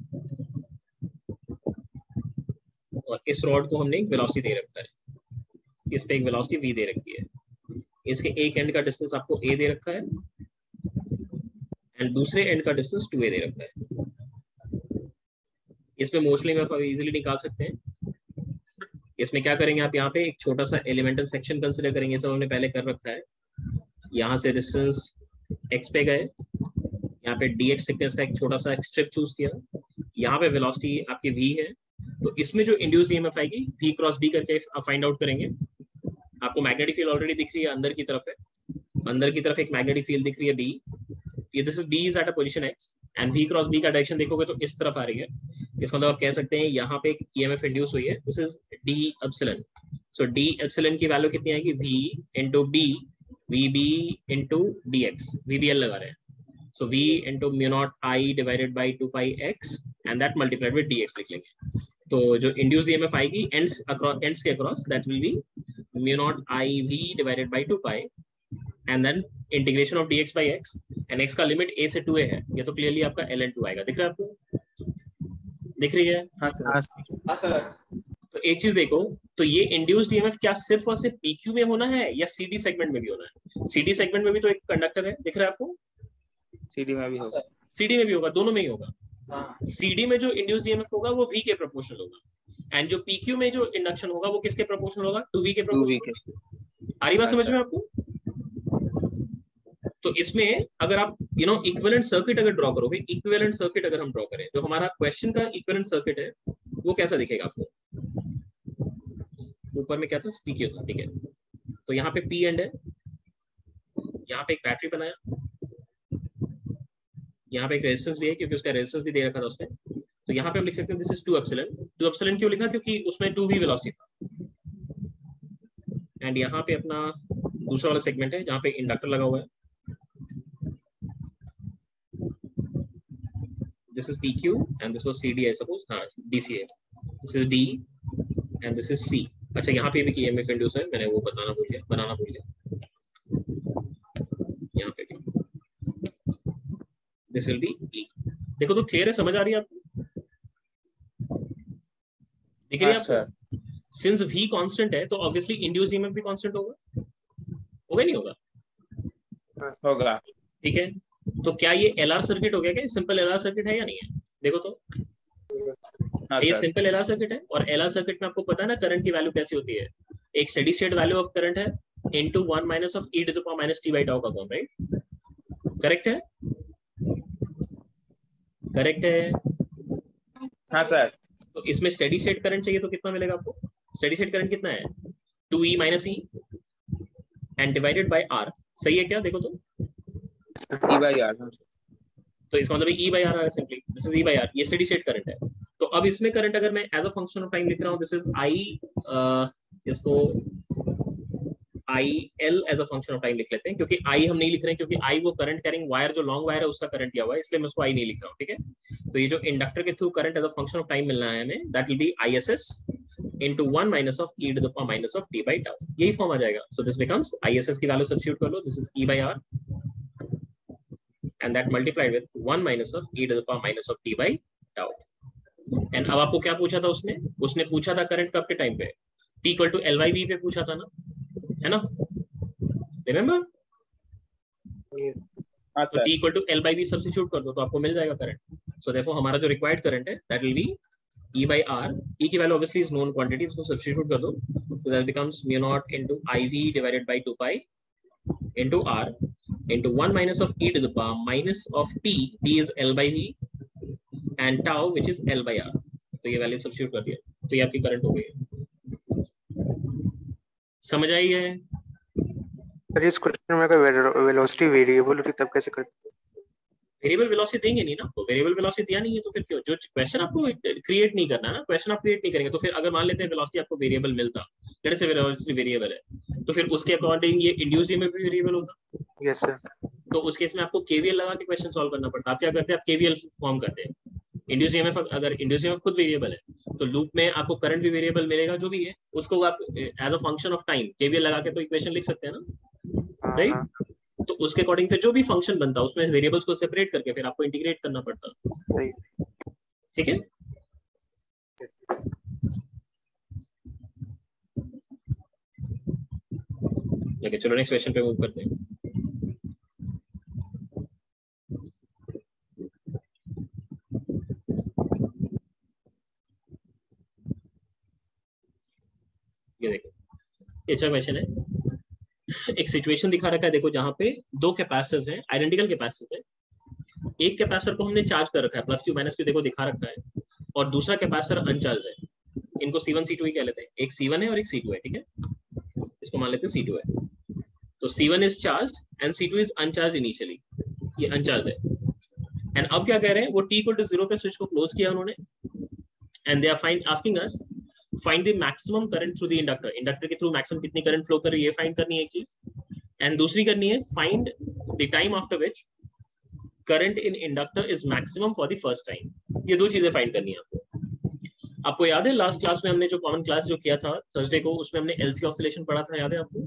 और इस रॉड को हमने एक वेलोसिटी दे रखा है, इस पे एक वेलोसिटी v दे रखी है, इसके एक एंड का डिस्टेंस आपको a दे रखा है एंड दूसरे एंड का डिस्टेंस टू a दे रखा है। इसमें मोस्टली में आप इजीली निकाल सकते हैं। इसमें क्या करेंगे आप, यहाँ पे एक छोटा सा एलिमेंटल सेक्शन कंसिडर करेंगे, सब हमने पहले कर रखा है। यहाँ से डिस्टेंस x पे गए, यहाँ पे dx थिकनेस का एक छोटा सा स्ट्रिप चूज किया, यहाँ पे वेलोसिटी आपकी v है, तो इसमें जो इंड्यूस ईएमएफ आएगी v क्रॉस d करके आप फाइंड आउट करेंगे। आपको मैग्नेटिक फील्ड ऑलरेडी दिख रही है, अंदर की तरफ है, अंदर की तरफ एक मैग्नेटिक फील्ड दिख रही है d, ये this is d is at a position x and v cross b का डायरेक्शन देखोगे तो इस तरफ आ रही है। इसका मतलब आप कह सकते हैं यहाँ पे एक ईएमएफ इंड्यूस हुई है, this is d epsilon. So d epsilon की वैल्यू कितनी आएगी, v into b, vb into dx, vbl लगा रहे हैं, so v into mu naught I divided by two pi x and that multiplied with dx लिख लेंगे। तो जो इंड्यूस ईएमएफ आएगी एंड्स अक्रॉस, एंड्स के across, that will be mu naught I v divided by two pi and then integration of dx by x and x का limit a से to a है, ये तो क्लियरली आपका ln to आएगा। दिख रहा है आपको, दिख रही है? हाँ सर, हाँ सर। तो एक चीज देखो, तो ये इंड्यूस्ड ईएमएफ क्या सिर्फ और सिर्फ पीक्यू में होना है या सीडी सेगमेंट में भी होना है? सीडी सेगमेंट में भी तो एक कंडक्टर है, दिख रहा है आपको? सीडी में भी होगा, सीडी में भी होगा, दोनों में ही होगा। सीडी में जो इंड्यूस्ड ईएमएफ होगा वो v के प्रोपोर्शनल होगा एंड जो पीक्यू में जो इंडक्शन होगा वो किसके प्रोपोर्शनल होगा, टू v के प्रोपोर्शनल। आ रही बात समझ में आपको? तो इसमें अगर आप यू नो इक्विवेलेंट सर्किट अगर ड्रॉ करोगे, इक्विवेलेंट सर्किट अगर हम ड्रॉ करें, जो हमारा क्वेश्चन का इक्विवेलेंट सर्किट है वो कैसा दिखेगा आपको? ऊपर में क्या था, पीक्यू था, ठीक है। तो यहाँ पे पी एंड है, यहाँ पे एक बैटरी बनाया, यहाँ पे एक रेजिस्टेंस भी है क्योंकि उसका रेजिस्टेंस भी दे रखा था उसने। तो यहाँ पे हम लिख सकते हैं this is two epsilon. Two epsilon क्यों लिखा, क्योंकि उसमें टू वी वेलोसिटी था। एंड यहाँ पे अपना दूसरा वाला सेगमेंट है जहाँ पे इंडक्टर लगा हुआ है, this is P Q and this was C D I suppose, हाँ D C है, this is D and this is C। अच्छा यहाँ पे भी E M F इंड्यूस है, मैंने वो बताना भूल गया, बनाना भूल गया। यहाँ पे भी this will be E। देखो तो क्लियर है, समझ आ रही है आपको? दिख रही है आपको? सिंस V कांस्टेंट है तो ऑब्वियसली इंड्यूस ईएमएफ भी कांस्टेंट होगा, होगा नहीं होगा? होगा। ठीक है, तो क्या ये एलआर सर्किट हो गया? क्या सिंपल एलआर सर्किट है या नहीं है? देखो तो हाँ, ये सिंपल एलआर सर्किट है। और एलआर सर्किट में आपको पता है ना करंट की वैल्यू कैसी होती है, एक steady state value of current है into one minus of e to the power minus t by tau का फॉर्म, राइट? करेक्ट है? करेक्ट है? हाँ सर। तो इसमें स्टेडी स्टेट करंट चाहिए तो कितना मिलेगा आपको? स्टेडी स्टेट करंट कितना है, two E minus e and divided by R. सही है क्या? देखो तो ई बाई आर, तो इसका मतलब ई बाई आर है simply, this is e by R, ये स्टेडी स्टेट करंट है। तो अब इसमें करंट अगर मैं as a function of time लिख रहा हूँ, दिस इज आई, इसको I L as a function of time लिख लेते हैं, क्योंकि आई हम नहीं लिख रहे हैं क्योंकि आई वो करंट कैरिंग वायर जो लॉन्ग वायर है उसका करंट दिया हुआ है, इसलिए मैं उसको आई नहीं लिख रहा हूँ, ठीक है। तो ये जो इंडक्टर के through current as a function of time मिलना है हमें, that will be I S S into one minus of e to the power minus of t by tau, यही फॉर्म आ जाएगा। so this becomes I S S की वैल्यू substitute कर लो, this is e by r and that multiplied with one minus of e to the power minus of t by tau। and अब आपको क्या पूछा था उसने? उसने पूछा था करंट कब के टाइम पे, t equal to l by v पे पूछा था ना, है ना? रिमेम्बर? तो t equal to l by v substitute कर दो तो आपको मिल जाएगा करंट। so therefore हमारा जो रिक्वायर्ड करंट है that will be E by R, E की वैल्यू obviously is known quantity, इसको सब्स्टिट्यूट कर दो, so that becomes mu naught into I V divided by two pi into R into one minus of E to the power minus of T, T is L by V and tau which is L by R। तो ये value substitute कर दिया तो ये आपकी current हो गई। समझ आई है? सर इस क्वेश्चन में अगर वेलोसिटी वेरिएबल होती तब कैसे करते? वेरिएबल वेलोसिटी देंगे नहीं ना आपको, वेरिएबल वेलोसिटी दिया नहीं है तो फिर क्यों? जो क्वेश्चन आपको क्रिएट नहीं करना है ना, क्वेश्चन आप क्रिएट नहीं करेंगे तो फिर अगर मान लेते हैं वेलोसिटी आपको वेरिएबल मिलता लेट से वेलोसिटी वेरिएबल है, तो फिर उसके अकॉर्डिंग ये इंड्यूस ईएमएफ भी वेरिएबल होगा। Yes sir. तो उस केस में आपको केवीएल लगा के क्वेश्चन सॉल्व करना पड़ता है। आप क्या करते हैं, आप केवीएल फॉर्म करते हैं। इंड्यूस ईएमएफ, अगर इंड्यूस ईएमएफ खुद वेरिएबल है तो लूप में आपको करंट भी वेरिएबल मिलेगा, जो भी है उसको आप as a function of time KVL लगा के तो इक्वेशन लिख सकते हैं ना, राइट। तो उसके अकॉर्डिंग फिर जो भी फंक्शन बनता है उसमें वेरिएबल्स को सेपरेट करके फिर आपको इंटीग्रेट करना पड़ता है, ठीक है। ठीक है, चलो नेक्स्ट क्वेश्चन पे मूव करते हैं। ये देखो, ये अच्छा क्वेश्चन है। एक सिचुएशन दिखा रखा है, देखो जहां पे दो कैपेसिटर्स हैं, आइडेंटिकल कैपेसिटर्स हैं। एक कैपेसिटर को हमने चार्ज कर रखा है, प्लस क्यू माइनस क्यू देखो दिखा रखा है, और दूसरा कैपेसिटर अनचार्ज है। इनको सी वन सी टू ही कह लेते हैं, एक सी वन है और एक सी टू है, ठीक है। इसको मान लेते हैं सी टू है। तो C one is charged and C two is uncharge initially, ये अनचार्ज है। एंड अब क्या कह रहे हैं, वो t इक्वल टू जीरो पे स्विच को क्लोज किया उन्होंने, and they are find asking us find the maximum current through the inductor. Inductor के थ्रू मैक्सिमम कितनी करंट फ्लो कर रही है ये फाइंड करनी है एक चीज, एंड दूसरी करनी है find the time after which current in inductor is maximum for the first time. ये दो चीजें फाइंड करनी है आपको। आपको याद है लास्ट क्लास में हमने जो कॉमन क्लास जो किया था थर्सडे को, उसमें हमने एलसी ऑसिलेशन पढ़ा था, याद है आपको?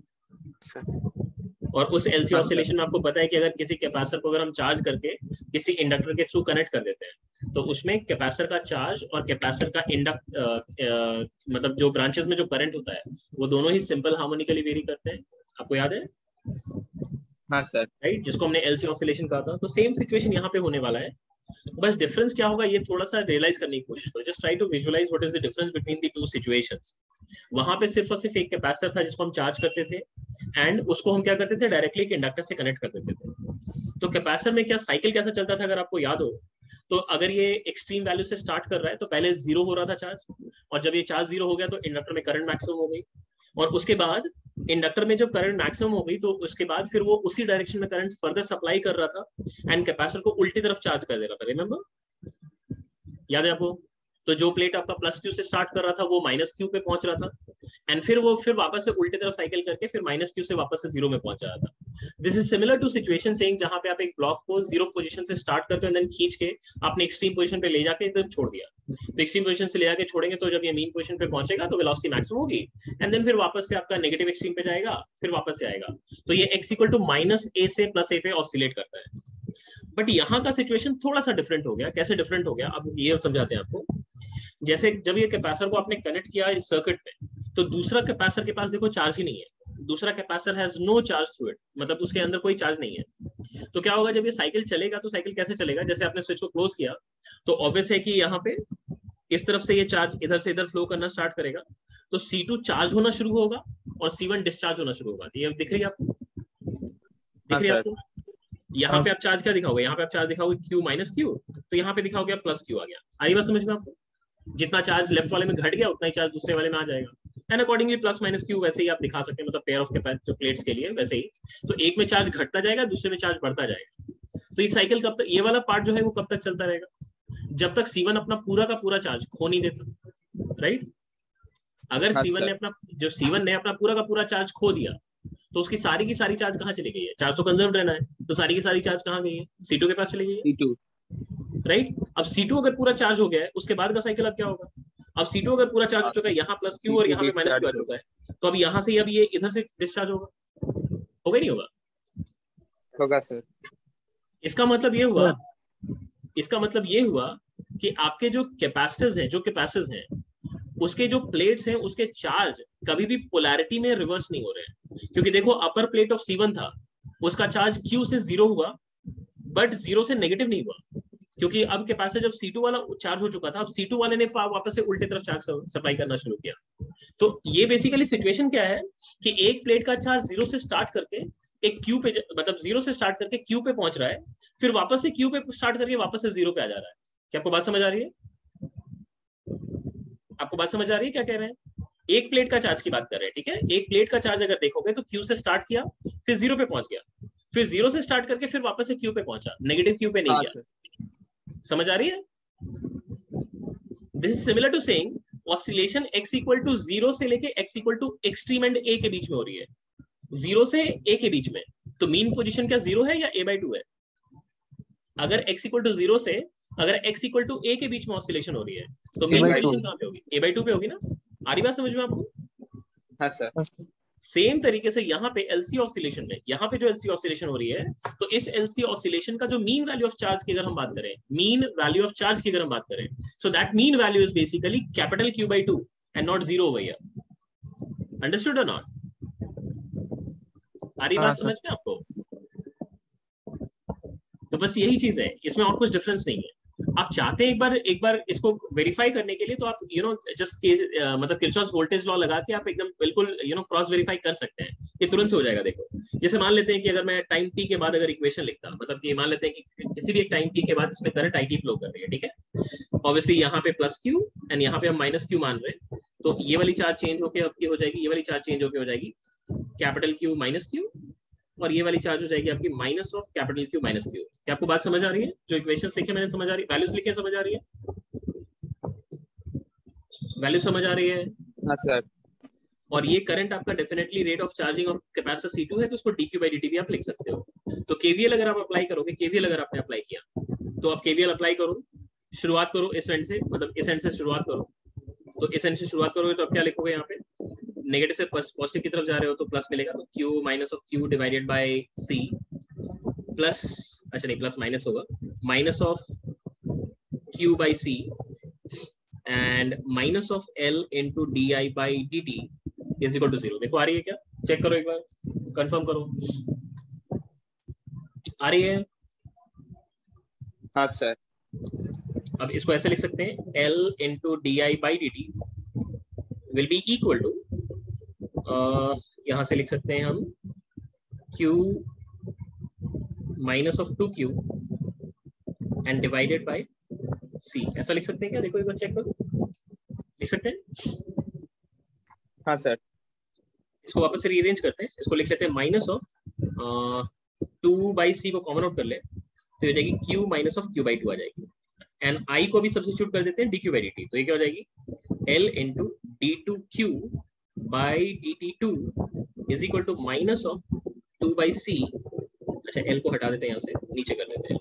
और उस एलसी ऑसिलेशन में आपको पता है कि अगर किसी कैपेसिटर को अगर हम चार्ज करके किसी इंडक्टर के थ्रू कनेक्ट कर देते हैं तो उसमें कैपेसिटर का चार्ज और कैपेसिटर का इंडक्ट मतलब जो ब्रांचेस में जो करंट होता है वो दोनों ही सिंपल हार्मोनिकली वेरी करते हैं। आपको याद है? हाँ सर, राइट, जिसको हमने एलसी ऑसिलेशन कहा था। तो सेम सिचुएशन यहाँ पे होने वाला है, बस डिफरेंस क्या होगा ये थोड़ा सा रियलाइज करने की कोशिश करो। Just try to visualize what is the difference between the two situations. वहां पे सिर्फ और सिर्फ एक कैपेसिटर था जिसको हम चार्ज करते थे, एंड उसको हम क्या करते थे, डायरेक्टली एक इंडक्टर से कनेक्ट कर देते थे। तो कैपेसिटर में क्या साइकिल कैसा चलता था अगर आपको याद हो, तो अगर ये एक्सट्रीम वैल्यू से स्टार्ट कर रहा है तो पहले जीरो हो रहा था चार्ज, और जब ये चार्ज जीरो हो गया तो इंडक्टर में करंट मैक्सिमम हो गई, और उसके बाद इंडक्टर में जब करंट मैक्सिमम हो गई तो उसके बाद फिर वो उसी डायरेक्शन में करंट फर्दर सप्लाई कर रहा था एंड कैपेसिटर को उल्टी तरफ चार्ज कर दे रहा था। रिमेंबर, याद है आपको? तो जो प्लेट आपका प्लस क्यू से स्टार्ट कर रहा था वो माइनस क्यू पे पहुंच रहा था, एंड फिर वो फिर वापस से उल्टी तरफ साइकिल करके फिर माइनस क्यू से वापस से जीरो में पहुंच रहा था। This is similar to situation saying जहां पे आप एक ब्लॉक को जीरो पोजीशन से स्टार्ट करते हो एंड देन खींच के आपने एक्सट्रीम पोजीशन पे ले जाके एकदम छोड़ दिया। तो एक्सट्रीम पोजीशन से ले जाके छोड़ेंगे तो जब ये मीन पोजीशन पे पहुंचेगा तो वेलोसिटी मैक्सिमम होगी, एंड देन फिर वापस से आपका नेगेटिव एक्सट्रीम पे जाएगा, फिर वापस से आएगा। तो ये x equal to minus A से प्लस ए पे ऑसिलेट करता है। बट यहाँ का सिचुएशन थोड़ा सा डिफरेंट हो गया। कैसे डिफरेंट हो गया अब ये समझाते हैं आपको। जैसे जब ये कैपेसिटर को आपने कनेक्ट किया इस सर्किट में, तो दूसरा कैपेसिटर के पास देखो चार्ज ही नहीं है, दूसरा capacitor has no charge through it, मतलब उसके अंदर कोई चार्ज नहीं है। तो क्या होगा जब ये साइकिल चलेगा, तो साइकिल कैसे चलेगा, जैसे आपने स्विच को क्लोज किया तो ऑब्वियस है कि यहाँ पे इस तरफ से ये चार्ज इधर से इधर फ्लो करना स्टार्ट करेगा, तो सी टू चार्ज होना शुरू होगा और सी वन डिस्चार्ज होना शुरू होगा। ये दिख रही है आपको? दिख रही है आपको? यहाँ पे आप चार्ज क्या दिखाओगे, यहाँ पे आप चार्ज दिखाओगे Q माइनस क्यू, तो यहाँ पे दिखाओगे प्लस क्यू आ गया। आई बात समझ में आपको? जितना चार्ज लेफ्ट वाले में घट गया उतना ही चार्ज दूसरे वाले में आ जाएगा, and accordingly plus minus Q वैसे ही आप दिखा सकते हैं, मतलब पेयर ऑफ कैपेसिटर प्लेट्स के लिए वैसे ही। तो एक में चार्ज घटता जाएगा, दूसरे में चार्ज बढ़ता जाएगा। तो ये साइकिल कब तक, ये वाला पार्ट जो है वो कब तक चलता रहेगा, जब तक सी वन अपना पूरा का पूरा चार्ज खो नहीं देता, राइट। अगर सी वन ने अपना जो सी वन ने अपना पूरा का पूरा चार्ज खो दिया तो उसकी सारी की सारी चार्ज कहाँ चली गई है, चार्ज तो कंजर्व रहना है, तो सारी की सारी चार्ज कहाँ गई है, सी टू के पास चली गई है, सी टू, राइट। अब सी टू अगर पूरा चार्ज हो गया है उसके बाद का साइकिल अब क्या होगा, अब सी टू अगर पूरा चार्ज हो चुका है, यहाँ प्लस क्यू और यहाँ पे माइनस क्यू आ चुका है, तो अब यहाँ से अब ये इधर से डिस्चार्ज होगा, होगा नहीं होगा? होगा सर। इसका मतलब ये हुआ, इसका मतलब ये हुआ कि आपके जो कैपेसिटर्स हैं, जो कैपेसिटर्स हैं उसके जो प्लेट्स हैं उसके चार्ज कभी भी पोलैरिटी में रिवर्स नहीं हो रहे हैं, क्योंकि देखो upper plate of C one था, उसका चार्ज Q से जीरो हुआ बट जीरो से नेगेटिव नहीं हुआ, क्योंकि अब कैपेसिटर जब सी टू वाला चार्ज हो चुका था, अब सी टू वाले ने वापस से उल्टे तरफ चार्ज सप्लाई करना शुरू किया। तो ये बेसिकली सिचुएशन क्या है कि एक प्लेट का चार्ज जीरो से स्टार्ट करके एक क्यू पे, मतलब जीरो से स्टार्ट करके क्यू पे पहुंच रहा है, फिर वापस से क्यू पे स्टार्ट करके वापस से जीरो पे आ जा रहा है। क्या आपको बात समझ आ रही है? आपको बात समझ आ रही है क्या कह रहे हैं? एक प्लेट का चार्ज की बात कर रहे हैं, ठीक है। एक प्लेट का चार्ज अगर देखोगे तो क्यू से स्टार्ट किया, फिर जीरो पे पहुंच गया, फिर जीरो से स्टार्ट करके फिर वापस से क्यू पे पहुंचा, नेगेटिव क्यू पे नहीं गया। समझ आ रही है? This is similar to saying oscillation x equal to zero से लेके x equal to extreme and a के बीच में हो रही है, जीरो से a के बीच में, तो मीन पोजीशन क्या जीरो है या a बाई टू है? अगर x इक्वल टू जीरो से अगर x इक्वल टू a के बीच में ऑसिलेशन हो रही है तो मीन पोजीशन कहाँ पे होगी? a बाई टू पे होगी ना। आ रही बात समझ में आपको? हाँ सर। सेम तरीके से यहाँ पे एलसी ऑसिलेशन में, यहाँ पे जो एलसी ऑसिलेशन हो रही है, तो इस एलसी ऑसिलेशन का जो मीन वैल्यू ऑफ चार्ज की अगर हम बात करें, मीन वैल्यू ऑफ चार्ज की अगर हम बात करें, so that mean value is basically capital Q by two and not zero over here. Understood और नॉट? आ रही बात समझ में आपको? तो बस यही चीज है, इसमें और कुछ डिफरेंस नहीं है। आप चाहते हैं एक बार एक बार इसको वेरीफाई करने के लिए तो आप यू नो जस्ट मतलब किरचॉफ वोल्टेज लॉ लगा के आप एकदम बिल्कुल यू नो क्रॉस वेरीफाई कर सकते हैं, ये तुरंत से हो जाएगा। देखो जैसे मान लेते हैं कि अगर मैं टाइम टी के बाद अगर इक्वेशन लिखता, मतलब कि मान लेते हैं कि किसी भी एक टाइम टी के बाद इसमें करंट आई टी फ्लो कर रही है, ठीक है, ऑब्वियसली यहाँ पे प्लस क्यू एंड यहाँ पे हम माइनस क्यू मान रहे हैं, तो ये वाली चार्ज चेंज होकर आपकी हो जाएगी, ये वाली चार्ज चेंज होकर हो जाएगी कैपिटल क्यू माइनस क्यू, और ये वाली चार्ज हो जाएगी आपकी minus of capital Q minus Q. क्या आपको बात समझ आ रही है? जो इक्वेशंस लिखे मैंने समझ आ रही है? वैल्यूज लिखे समझ आ रही है? वैल्यू समझ आ रही है? हाँ सर। और ये करंट आपका definitely rate of charging of capacitor C two है, तो उसको dq by dt भी आप लिख सकते हो। तो केवीएल अगर आप अप्लाई करोगे, केवीएल अगर आपने अप्लाई किया तो आप केवीएल अप्लाई करो, शुरुआत करो इस एंड से, मतलब इस एंड से शुरुआत करो, तो इस एंड से शुरुआत करोगे तो आप क्या लिखोगे? यहाँ पे नेगेटिव से पॉजिटिव की तरफ जा रहे हो तो प्लस मिलेगा, तो q minus of q divided by c plus, अच्छा नहीं प्लस माइनस होगा, minus of q by c and minus of l into d I by D t is equal to zero. देखो आ रही है क्या? चेक करो एक बार, कंफर्म करो आ रही है? हाँ सर। अब इसको ऐसे लिख सकते हैं, l into d I by D t will be equal to, यहां से लिख सकते हैं हम q minus of two Q and divided by c, ऐसा लिख सकते हैं क्या? देखो एक बार चेक करो, लिख सकते हैं? हाँ सर। इसको वापस से रीअरेंज करते हैं, इसको लिख लेते हैं minus of two by C को कॉमन आउट कर ले तो ये जाएगी q minus of Q by two आ जाएगी, एंड i को भी सब्स्टिट्यूट कर देते हैं dq बाई dt, तो ये क्या हो जाएगी? l into d two Q by D t two is equal to minus of two by C, अच्छा l को हटा देते हैं यहाँ से, नीचे कर देते हैं,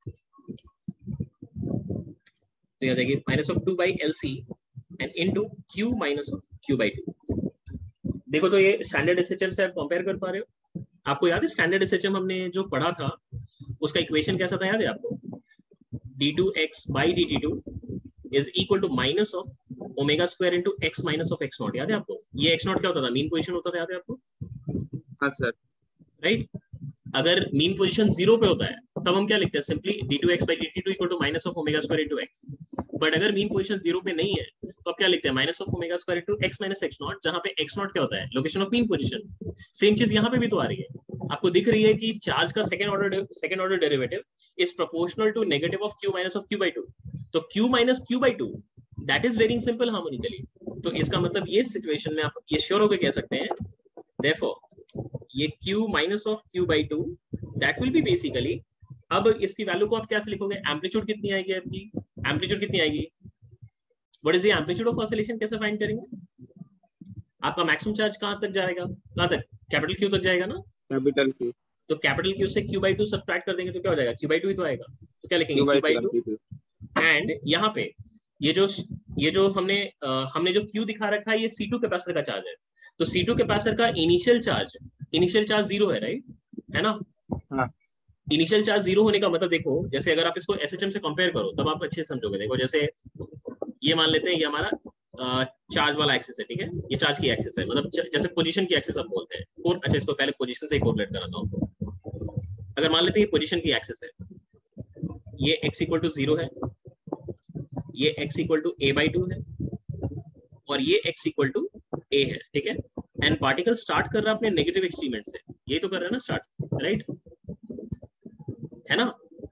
तो यहाँ जाएगी minus of two by L C and into q minus of q by two. देखो तो ये स्टैंडर्ड एसएचएम से आप कंपेयर कर पा रहे हो? आपको याद है स्टैंडर्ड एसएचएम हमने जो पढ़ा था उसका इक्वेशन कैसा था, याद है आपको? D two x by D t two is equal to minus of omega square into x minus of x not, याद है आपको? ये x नॉट क्या होता था? मीन पोजीशन होता था, याद है आपको? हाँ सर। राइट, अगर मीन पोजीशन जीरो पे होता है तब हम क्या लिखते हैं? Simply d two x by D t two equal to minus of omega square into x। But अगर मीन पोजीशन जीरो पे नहीं है तो आप क्या लिखते हैं? Minus of omega square into x minus x not, जहां पे x नॉट क्या होता है? Location of mean position. Same चीज यहाँ पे भी तो आ रही है, आपको दिख रही है कि चार्ज का second order second order derivative is proportional to negative of q minus of q by two, तो q minus q by two that is very simple harmonically. तो इसका मतलब ये सिचुएशन में आप ये श्योर होकर कह सकते हैं, देयरफॉर ये q minus of q by two that will be basically, अब इसकी वैल्यू को आप कैसे लिखोगे? एम्पलीट्यूड कितनी आएगी आपकी? एम्पलीट्यूड कितनी आएगी? What is the amplitude of oscillation? कैसे फाइंड करेंगे? आपका मैक्सिमम चार्ज कहां तक जाएगा? कहां तक? कैपिटल क्यू तक जाएगा ना? Capital Q. तो कैपिटल क्यू से q बाई टू सब्ट्रैक्ट कर देंगे तो क्या हो जाएगा? q बाई टू ही तो आएगा, तो क्या लिखेंगे? q बाई टू एंड यहाँ पे ये जो ये जो हमने आ, हमने जो q दिखा रखा है ये सी टू कैपेसिटर का चार्ज है, तो सी टू कैपेसिटर का initial charge initial charge zero है, राइट? है ना? हाँ। इनिशियल चार्ज जीरो होने का मतलब देखो, जैसे अगर आप इसको एसएचएम से कंपेयर करो तब आप अच्छे से समझोगे। देखो जैसे ये मान लेते हैं ये हमारा चार्ज वाला एक्सिस है, ठीक है? ये चार्ज की एक्सिस है, मतलब जैसे पोजीशन की एक्सिस हम बोलते हैं। और अच्छा इसको पहले पोजीशन से ही कोरिलेट कराता हूँ। अगर मान लेते हैं ये पोजीशन की एक्सिस है, ये x इक्वल टू जीरो है, ये x equal to a by two है, और ये x इक्वल टू a है, ठीक है? एंड पार्टिकल स्टार्ट कर रहा है अपने नेगेटिव एक्सट्रीमेंट से, ये तो कर रहा है ना स्टार्ट, राइट? है ना?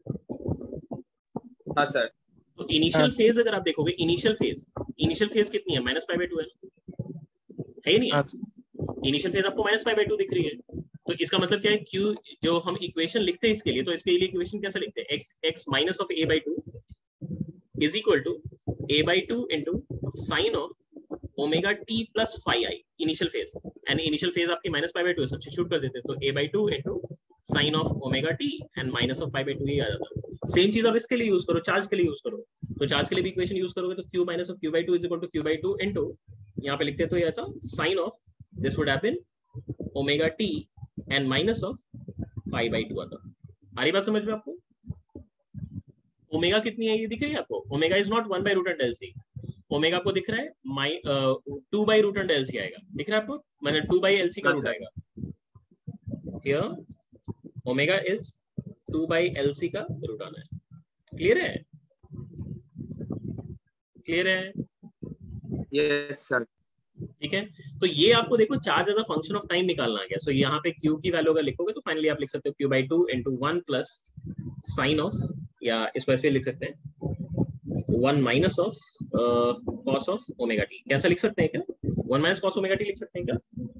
हाँ सर। तो इनिशियल फेज अगर आप देखोगे, इनिशियल फेज इनिशियल फेज कितनी है? माइनस फाइव बाई टू है, है ही नहीं? इनिशियल फेज आपको माइनस फाइव बाई टू दिख रही है, तो इसका मतलब क्या है? Q जो हम इक्वेशन लिखते हैं इसके लिए, तो इसके लिए इक्वेशन कैसे लिखते हैं? x x minus of a by two is equal to a by two into sine of omega t plus five I initial phase, and initial phase आपकी minus pi by two substitute कर देते तो A by two into sine of omega t and minus of pi by two ही आ जाता। Same चीज आप इसके लिए यूज करो, चार्ज के लिए यूज करो, तो चार्ज के लिए भी इक्वेशन यूज करोगे तो Q minus of Q by two is equal to Q by two into यहाँ पे लिखते तो ये आता sine of this would happen omega t and minus of pi by two आता। आ रही बात समझ में आपको? ओमेगा कितनी है ये दिख रही है आपको? Omega is not one by root and del C, omega आपको दिख रहा है my two by root and del C आएगा, दिख रहा है आपको? मैंने टू बाई एल सी का रूट आएगा here, omega is two by L C का रूट आना है। क्लियर है? क्लियर है? Yes sir. ठीक है, तो ये आपको देखो charge as a function of time निकालना आ गया। सो so, यहाँ पे q की वैल्यू अगर लिखोगे तो फाइनली आप लिख सकते हो q by two into one plus sine of, या इसको ऐसे लिख सकते हैं one minus of cos of omega t. कैसा लिख सकते हैं क्या? One minus cos omega t लिख सकते हैं क्या?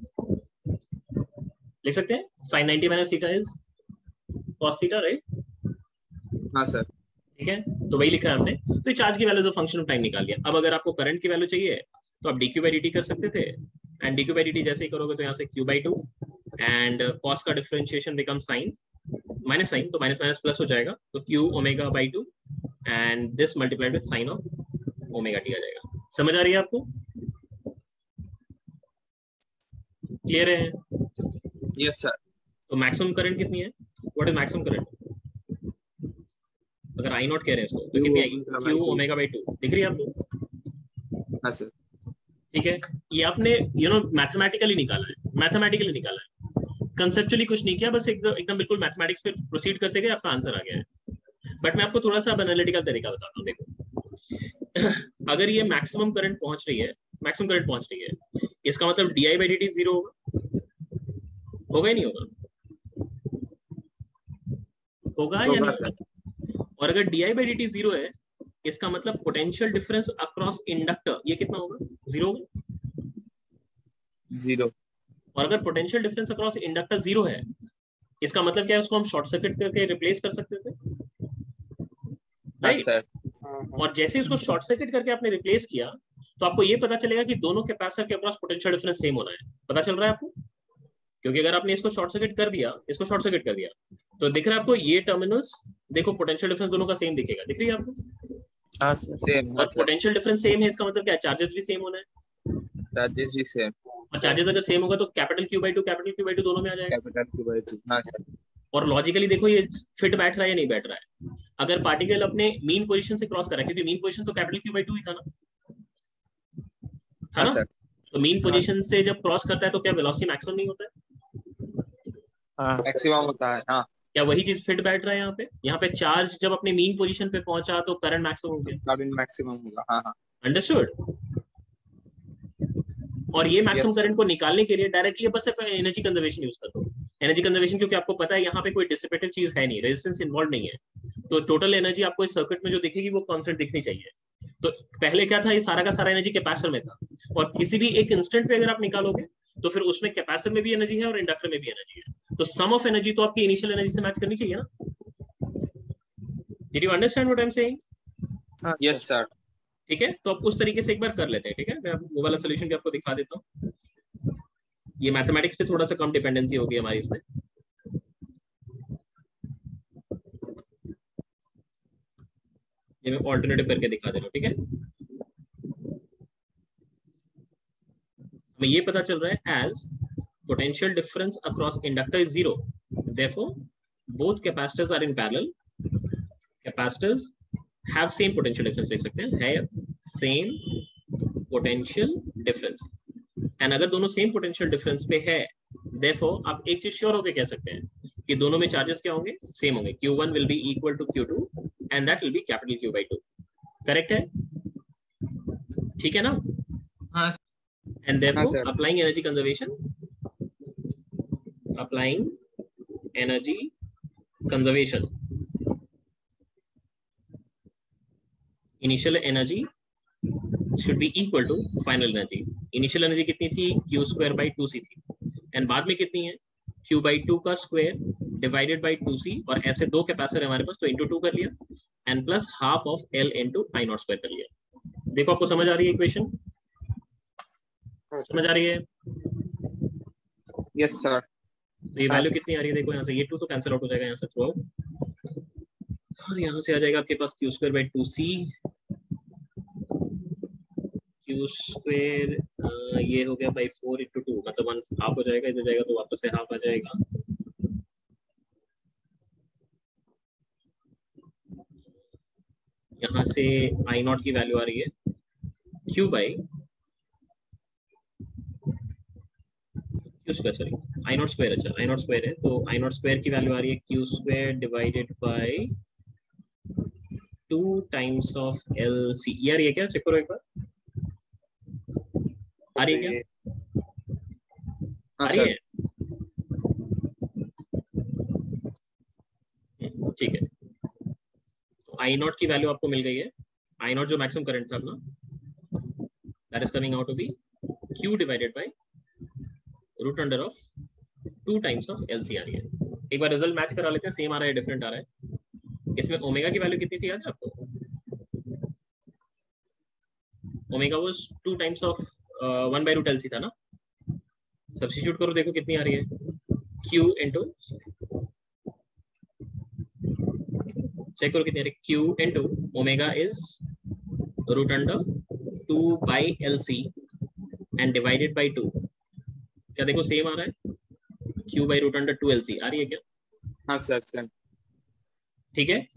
लिख सकते हैं sine ninety minus theta is cos theta, right? हाँ सर। ठीक है, तो वही लिखा है हमने। तो चार्ज की वैल्यू जो फंक्शन ऑफ टाइम निकाल लिया। अब अगर आपको करंट की वैल्यू चाहिए तो आप dq by dt कर सकते थे, एंड dq by dt जैसे ही करोगे तो यहाँ से q by two and cos का differentiation become sine minus sine, तो माइनस माइनस प्लस हो जाएगा, तो q omega by two and this multiplied with sine of omega t आ जाएगा। समझ आ रही है आपको? क्लियर है? Yes sir. तो मैक्सिमम करंट कितनी है? What is maximum current? अगर आई नॉट कह रहे हैं इसको तो कितनी आएगी? q ओमेगा बाई टू दिख रही है आपको? हाँ सर। ठीक है, ये आपने यू नो मैथमेटिकली निकाला है, मैथमेटिकली निकाला है, कंसेप्चुअली कुछ नहीं किया, बस एकदम एकदम बिल्कुल मैथमेटिक्स पे प्रोसीड करते गए, आपका आंसर आ गया है। बट मैं आपको थोड़ा सा एनालिटिकल तरीका बताता हूँ। देखो अगर ये मैक्सिमम करंट पहुंच रही है, मैक्सिमम करंट पहुंच रही है, इसका मतलब d I by D T zero होगा, होगा ही नहीं होगा? होगा या नहीं होगा? और अगर d I by D T zero है, इसका मतलब पोटेंशियल डिफरेंस अक्रॉस इंडक्टर ये कितना होगा? जीरो होगा, जीरो। और अगर potential difference across inductor zero है, इसका मतलब क्या है? उसको हम शॉर्ट सर्किट करके रिप्लेस कर सकते थे, राइट? सर। और जैसे इसको शॉर्ट सर्किट करके आपने रिप्लेस किया तो आपको ये पता चलेगा कि दोनों कैपेसिटर के अक्रॉस पोटेंशियल डिफरेंस सेम होना है। पता चल रहा है आपको? क्योंकि अगर आपने इसको शॉर्ट सर्किट कर दिया, इसको शॉर्ट सर्किट कर दिया, तो दिख रहा है आपको ये टर्मिनल्स, देखो पोटेंशियल डिफरेंस दोनों का सेम दिखेगा, दिख रही है आपको? हाँ सर। सेम। और पोटेंशियल डिफरेंस सेम है, इसका मतलब क्या है? चार्जेस भी सेम होना है, चार्जेस भी सेम, और चार्जेस अगर सेम होगा तो capital Q by two capital Q by two दोनों में आ जाएगा। Capital Q by two. हाँ सर। और लॉजिकली देखो ये फिट बैठ रहा है या नहीं बैठ रहा है? अगर पार्टिकल अपने मीन पोजीशन से क्रॉस कर रहा है, क्योंकि मीन पोजीशन तो कैपिटल क्यू बाई टू ही था ना, था ना? तो मीन पोजीशन से जब क्रॉस करता है तो क्या वेलोसिटी मैक्सिमम नहीं होता है? मैक्सिमम होता है। हाँ, क्या वही चीज फिट बैठ रहा है यहाँ पे? यहाँ पे चार्ज जब अपने मीन पोजीशन पे पहुंचा तो करंट मैक्सिमम हो गया, करंट मैक्सिमम होगा। हाँ हाँ, अंडरस्टूड? और ये मैक्सिमम Yes. करंट को निकालने के लिए डायरेक्टली बस एनर्जी कंजर्वेशन यूज कर दो। एनर्जी कंजर्वेशन क्योंकि आपको पता है यहाँ पे कोई डिसिपेटिव चीज है नहीं, रेजिस्टेंस इन्वॉल्व नहीं है, तो टोटल एनर्जी आपको इस सर्किट में जो दिखेगी वो कांस्टेंट दिखनी चाहिए। तो पहले क्या था? ये सारा का सारा एनर्जी कैपेसिटर में था, और किसी भी एक इंस्टेंट पे अगर आप निकालोगे तो फिर उसमें कैपेसिटर में भी एनर्जी है और इंडक्टर में भी एनर्जी है, तो सम ऑफ एनर्जी तो आपकी इनिशियल एनर्जी से मैच करनी चाहिए ना? Did you understand what I am saying? Yes sir. ठीक है, तो आप उस तरीके से एक बार कर लेते हैं। ठीक है, मैं वो वाला सोल्यूशन भी आपको दिखा देता हूँ। ये मैथमेटिक्स पे थोड़ा सा कम डिपेंडेंसी होगी हमारी इसमें। ये मैं ऑल्टरनेटिव करके दिखा दे रहा हूँ। ठीक है, हमें ये पता चल रहा है as potential difference across inductor is zero, therefore both capacitors are in parallel, capacitors have same potential difference लिख सकते हैं, have same potential difference, and अगर दोनों same potential difference पे है, therefore आप एक चीज श्योर होके कह सकते हैं कि दोनों में चार्जेस क्या होंगे? सेम होंगे। Q one will be equal to Q two and that will be capital Q by two. Correct है? ठीक है ना? हाँ। And therefore हाँ, applying energy conservation, applying energy conservation, initial energy should be equal to final energy। initial energy कितनी थी? Q square by two C थी, and बाद में कितनी है? Q by टू का square divided by two C, और ऐसे दो कैपेसिटर हमारे पास तो into टू कर लिया, and plus half of L into I naught square कर लिया। देखो आपको समझ आ रही है इक्वेशन? समझ आ रही है? Yes sir. तो ये वैल्यू कितनी आ रही है देखो यहाँ से, ये टू तो कैंसिल आउट हो जाएगा यहाँ से थ्रू आउट, और यहाँ से आ जाएगा आपके पास Q square by two C, Q square ये हो गया बाई फोर इंटू टू, मतलब वन हाफ हो जाएगा, इधर जाएगा तो वापस से हाफ आ जाएगा, यहाँ से आई नॉट की वैल्यू आ रही है Q by Q square, sorry I not square, अच्छा आई नॉट स्क्वायर है, तो आई नॉट स्क्वायर की वैल्यू आ रही है Q square divided by two times of L C. यार ये क्या, चेक करो एक बार, आ रही है क्या? आ रही है? ठीक है, तो आई नॉट की वैल्यू आपको मिल गई है, आई नॉट जो मैक्सिमम करंट था अपना, that is coming out to be Q divided by root under of two times of L C आ रही है। एक बार रिजल्ट मैच करा लेते हैं, सेम आ रहा है डिफरेंट आ रहा है। इसमें ओमेगा की वैल्यू कितनी थी याद है आपको? Omega was two times of one by root L C था ना, सब्स्टिट्यूट करो देखो कितनी आ रही है, क्यू इंटू, चेक करो कितनी आ रही है, Q into omega is root under two by L C and divided by two, क्या देखो सेम आ रहा है, Q by root under two L C आ रही है क्या? हाँ सर सर। ठीक है,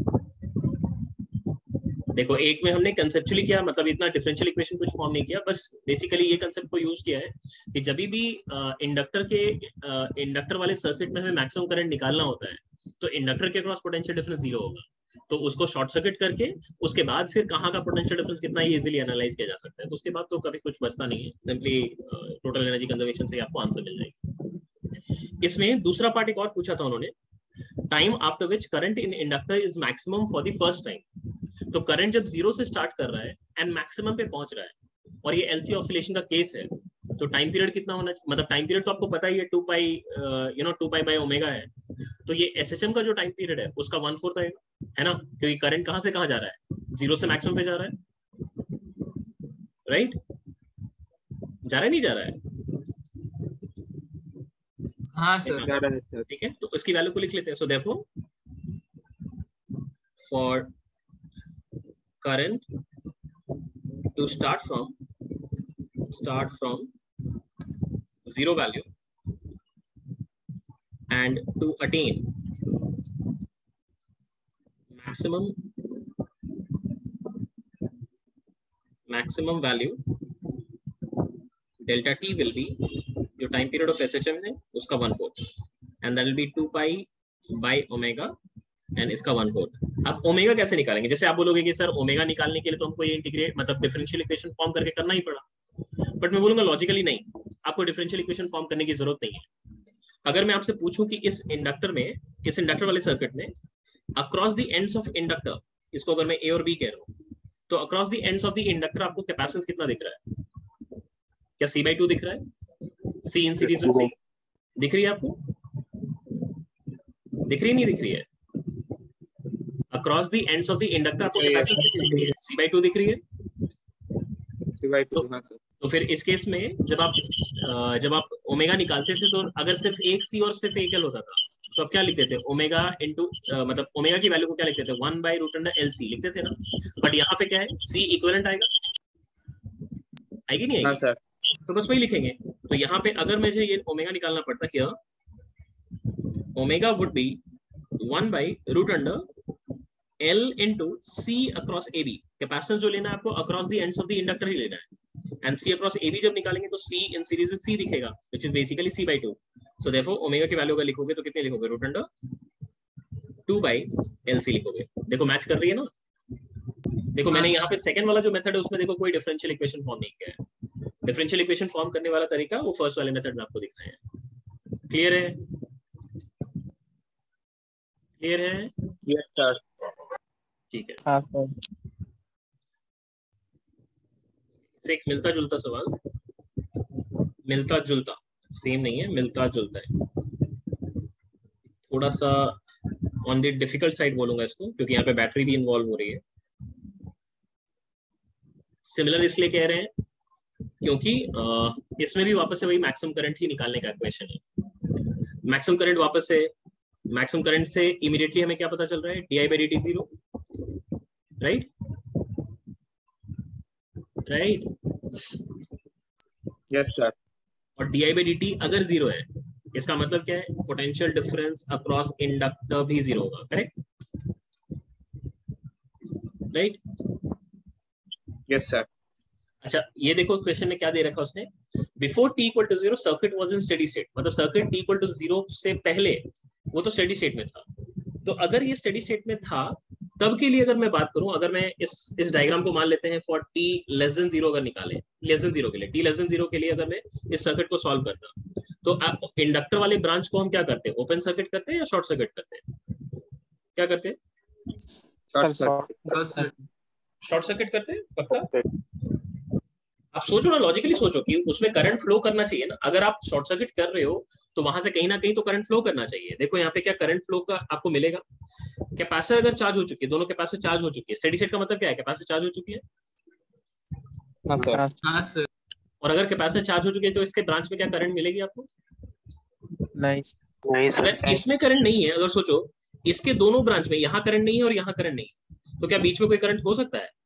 देखो एक में हमने कंसेप्चुअली किया, मतलब इतना डिफरेंशियल इक्वेशन कुछ फॉर्म नहीं किया, बस बेसिकली ये कंसेप्ट को यूज किया है कि जब भी इंडक्टर के इंडक्टर वाले सर्किट में हमें मैक्सिमम करंट निकालना होता है तो इंडक्टर के क्रॉस पोटेंशियल डिफरेंस जीरो होगा, तो उसको शॉर्ट सर्किट करके उसके बाद फिर कहाँ का पोटेंशियल डिफरेंस कितना है इजीली एनालाइज किया जा सकता है, तो उसके बाद तो कभी कुछ बचता नहीं है, सिंपली टोटल एनर्जी कंजर्वेशन से आपको आंसर मिल जाएगी। इसमें दूसरा पार्ट एक और पूछा था उन्होंने, time after which current in inductor is maximum for the first time, तो करंट जब जीरो से स्टार्ट कर रहा है एंड मैक्सिमम पे पहुंच रहा है और ये एलसी ऑसिलेशन का केस है, तो टाइम पीरियड कितना होना चाहिए, मतलब टाइम पीरियड तो आपको पता ही है two pi you know two pi by omega है, तो ये एसएचएम का जो टाइम पीरियड है उसका वन फोर्थ आएगा, है ना, क्योंकि करंट कहां से कहां जा रहा है, जीरो से मैक्सिमम पे जा रहा है, राइट right? जा रहा है नहीं जा रहा है? हाँ सर जा रहा है सर। ठीक है, तो इसकी वैल्यू को लिख लेते हैं, so therefore for current to start from start from zero value and to attain maximum maximum value delta t will be जो टाइम पीरियड ऑफ एसएचएम है उसका one fourth and that will be two pi by omega and इसका one fourth. अब omega कैसे निकालेंगे, जैसे आप बोलोगे कि सर ओमेगा निकालने के लिए तो हमको ये इंटीग्रेट मतलब डिफरेंशियल इक्वेशन फॉर्म करके करना ही पड़ा, बट मैं बोलूंगा लॉजिकली नहीं, आपको डिफरेंशियल इक्वेशन फॉर्म करने की जरूरत नहीं है। अगर मैं आपसे पूछूं कि इस इंडक्टर में, इस इंडक्टर वाले सर्किट में across the ends of inductor, इसको अगर मैं ए और बी कह रहा हूँ, तो across the ends of the inductor आपको कैपेसिटेंस कितना दिख रहा है, क्या सी बाई टू दिख रहा है, सी इन सीरीज विद सी दिख रही है आपको, दिख रही नहीं दिख रही है, across the ends of the inductor आपको कैपेसिटेंस कितनी दिख रही है, सी बाई टू दिख रही है, सी बाई टू। हाँ सर। तो फिर इस केस में जब आप जब आप ओमेगा निकालते थे तो अगर सिर्फ एक सी और सिर्फ एक एल होता था तो आप क्या लिखते थे, ओमेगा इंटू मतलब ओमेगा की वैल्यू को क्या लिखते थे, one by root under L C लिखते थे ना, बट यहाँ पे क्या है, सी इक्विवेलेंट आएगा, आएगी नहीं आएगी? हाँ सर। तो बस वही लिखेंगे, तो यहाँ पे अगर मुझे ये ओमेगा निकालना पड़ता है, omega would be one by root under L into C across A B, capacitance जो लेना है आपको across the ends of the inductor ही लेना है, and C across A B जब निकालेंगे तो C in series with C दिखेगा, which is basically C by two, so therefore omega की वैल्यू अगर लिखोगे तो कितने लिखोगे, root under two by L C लिखोगे। देखो मैच कर रही है ना, देखो मैंने यहाँ पे सेकंड वाला जो मेथड है उसमें देखो कोई डिफरेंशियल इक्वेशन फॉर्म नहीं किया है, डिफरेंशियल इक्वेशन फॉर्म करने वाला तरीका वो फर्स्ट वाले मेथड में आपको दिखाया है। क्लियर है? क्लियर है? Yes sir. ठीक है, हाँ सर। से एक मिलता जुलता सवाल, मिलता जुलता, सेम नहीं है, मिलता जुलता है, थोड़ा सा ऑन द डिफिकल्ट साइड बोलूंगा इसको, क्योंकि यहाँ पे बैटरी भी इन्वॉल्व हो रही है। सिमिलर इसलिए कह रहे हैं क्योंकि आ, इसमें भी वापस से वही मैक्सिमम करंट ही निकालने का क्वेश्चन है। मैक्सिमम करंट वापस से मैक्सिमम करंट से इमीडिएटली हमें क्या पता चल रहा है, d I by D T zero, right right yes sir. और d I by D t अगर जीरो है इसका मतलब क्या है, पोटेंशियल डिफरेंस अक्रॉस इंडक्टर भी जीरो होगा, करेक्ट राइट। Yes sir. अच्छा ये देखो क्वेश्चन में क्या दे रखा उसने, before t equal to zero circuit was in steady state, मतलब circuit t equal to zero से पहले वो तो स्टेडी स्टेट में था। तो अगर ये स्टेडी स्टेट में था तब के लिए अगर मैं बात करूं, अगर मैं इस इस डायग्राम को मान लेते हैं for t less than zero, अगर निकाले लेस देन जीरो के लिए, टी लेस देन जीरो के लिए अगर मैं इस सर्किट को सॉल्व करता, तो इंडक्टर वाले ब्रांच को हम क्या करते हैं, ओपन सर्किट करते हैं या शॉर्ट सर्किट करते हैं, क्या करते हैं, शॉर्ट सर्किट करते हैं पक्का। आप सोचो ना, लॉजिकली सोचो कि उसमें करंट फ्लो करना चाहिए ना, अगर आप शॉर्ट सर्किट कर रहे हो तो वहां से कहीं ना कहीं तो करंट फ्लो करना चाहिए। देखो यहाँ पे क्या करंट फ्लो का आपको मिलेगा, कैपेसिटर अगर चार्ज हो चुकी है, दोनों कैपेसिटर चार्ज हो चुकी है, स्टेडी स्टेट का मतलब क्या है, कैपेसिटर चार्ज हो चुकी है। हाँ सर। हाँ सर। और अगर कैपेसिटर चार्ज हो चुकी है तो इसके ब्रांच में क्या करंट मिलेगी आपको, नहीं नहीं सर। अगर इसमें करंट नहीं है, अगर सोचो इसके दोनों ब्रांच में यहाँ करंट नहीं है और यहाँ करंट नहीं है, तो क्या बीच में कोई करंट हो सकता है,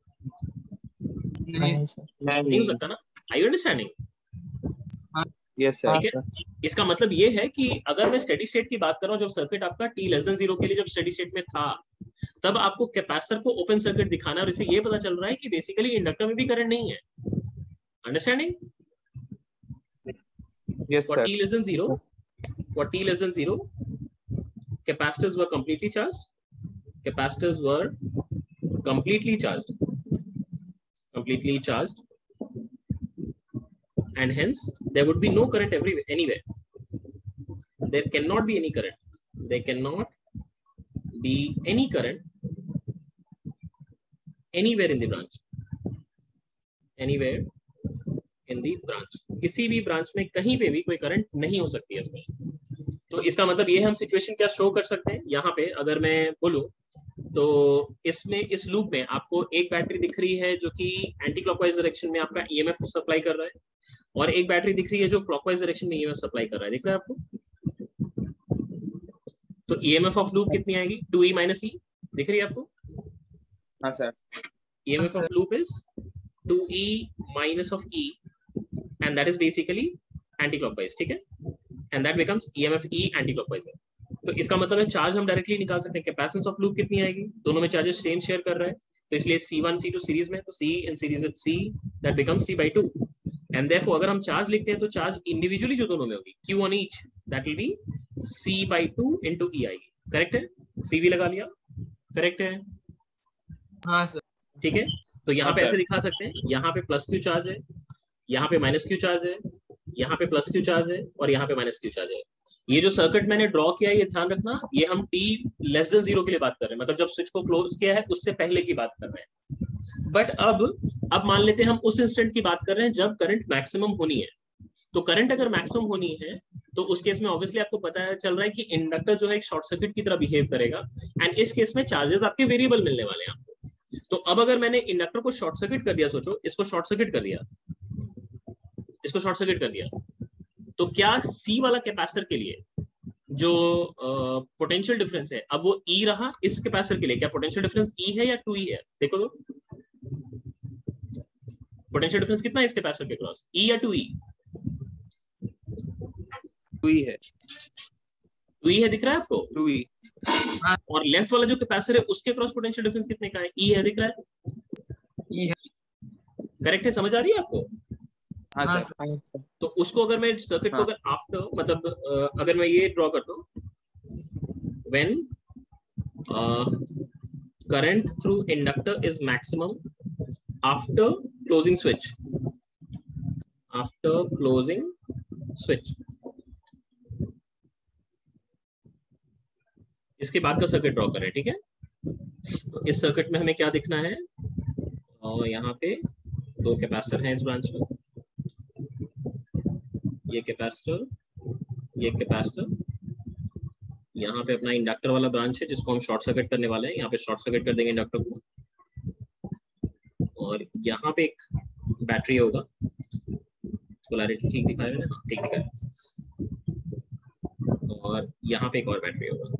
नहीं नहीं हो सकता ना। I you understanding? Yes sir. ठीक है, इसका मतलब ये है कि अगर मैं स्टेडी स्टेट की बात कर रहा हूँ, जब सर्किट आपका टी लेस देन जीरो के लिए जब स्टेडी स्टेट में था, तब आपको कैपेसिटर को ओपन सर्किट दिखाना है और इससे ये पता चल रहा है कि बेसिकली इंडक्टर में भी करंट नहीं है। Understanding? Yes For sir. t less than zero, for t less than zero, capacitors were completely charged. Capacitors were completely charged, completely charged, and hence there would be no current everywhere, anywhere. There cannot be any current. There cannot be any current anywhere in the branch. Anywhere in the branch. किसी भी branch में कहीं पे भी कोई current नहीं हो सकती है इसमें। तो इसका मतलब ये हम सिचुएशन क्या शो कर सकते हैं यहाँ पे, अगर मैं बोलूं तो इसमें इस लूप में आपको एक बैटरी दिख रही है जो कि एंटी क्लॉकवाइज डायरेक्शन में आपका ईएमएफ सप्लाई कर रहा है, और एक बैटरी दिख रही है जो क्लॉकवाइज डायरेक्शन में ईएमएफ सप्लाई कर रहा है, दिख रहा है आपको। तो ईएमएफ ऑफ लूप कितनी आएगी, टू ई माइनस ई, दिख रही है आपको। हाँ sir. EMF of loop is two E minus of E, and that is basically anti-clockwise, ठीक है, and that becomes E M F E anti-clockwise है। तो इसका मतलब है चार्ज हम डायरेक्टली निकाल सकते हैं, कैपेसिटेंस ऑफ लूप कितनी आएगी, दोनों में चार्जेस सेम शेयर कर रहा है, तो इसलिए C one C two series में, तो C in series with C that becomes C by two, and therefore अगर हम चार्ज लिखते हैं तो चार्ज इंडिविजुअली जो दोनों में होगी Q on each, that will be C by two into E आएगी, करेक्ट है, C भी लगा लिया, करेक्ट है। हाँ सर। ठीक है, तो यहाँ पे ऐसे दिखा सकते हैं, यहाँ पे प्लस Q चार्ज है, यहाँ पे माइनस क्यू चार्ज है, यहाँ पे प्लस क्यू चार्ज है, और यहाँ पे माइनस क्यू चार्ज है। ये जो सर्किट मैंने ड्रॉ किया है, ये ध्यान रखना, ये हम टी लेस देन जीरो के लिए बात कर रहे हैं, मतलब जब स्विच को क्लोज किया है उससे पहले की बात कर रहे हैं। बट अब अब मान लेते हैं हम उस इंस्टेंट की बात कर रहे हैं जब करंट मैक्सिमम होनी है। तो करंट अगर मैक्सिमम होनी है तो उस केस में ऑब्वियसली आपको पता चल रहा है कि इंडक्टर जो है एक शॉर्ट सर्किट की तरह बिहेव करेगा, एंड इस केस में चार्जेस आपके वेरिएबल मिलने वाले हैं आपको। तो अब अगर मैंने इंडक्टर को शॉर्ट सर्किट कर दिया, सोचो इसको शॉर्ट सर्किट कर दिया, इसको शॉर्ट सर्किट कर दिया, तो क्या सी वाला कैपेसिटर के लिए जो पोटेंशियल uh, डिफरेंस है, अब वो ई रहा, इस कैपेसिटर के लिए क्या पोटेंशियल डिफरेंस ई है या टू ई है, देखो तो पोटेंशियल डिफरेंस कितना है इस कैपेसिटर के क्रॉस, ई या टू ई, टू ई है, टू ई है, दिख रहा है आपको, टू ई। और लेफ्ट वाला जो कैपेसिटर है उसके क्रॉस पोटेंशियल डिफरेंस कितने का है, ई है, दिख रहा है, ई है, करेक्ट है, समझ आ रही है आपको। हाँ सर। तो उसको अगर मैं सर्किट को अगर आफ्टर मतलब अगर मैं ये ड्रॉ करता हूँ, when current through inductor is maximum after closing switch, after closing switch, इसके बाद का सर्किट ड्रॉ करें, ठीक है। तो इस सर्किट में हमें क्या दिखना है, और यहाँ पे दो कैपेसिटर हैं इस ब्रांच में, ये कैपेसिटर, ये कैपेसिटर, यहाँ पे अपना इंडक्टर वाला ब्रांच है जिसको हम शॉर्ट सर्किट करने वाले हैं, यहाँ पे शॉर्ट सर्किट कर देंगे इंडक्टर को, और यहाँ पे एक बैटरी होगा, पोलैरिटी ठीक दिखाया है ना, ठीक दिखाया, और यहाँ पे एक और बैटरी होगा।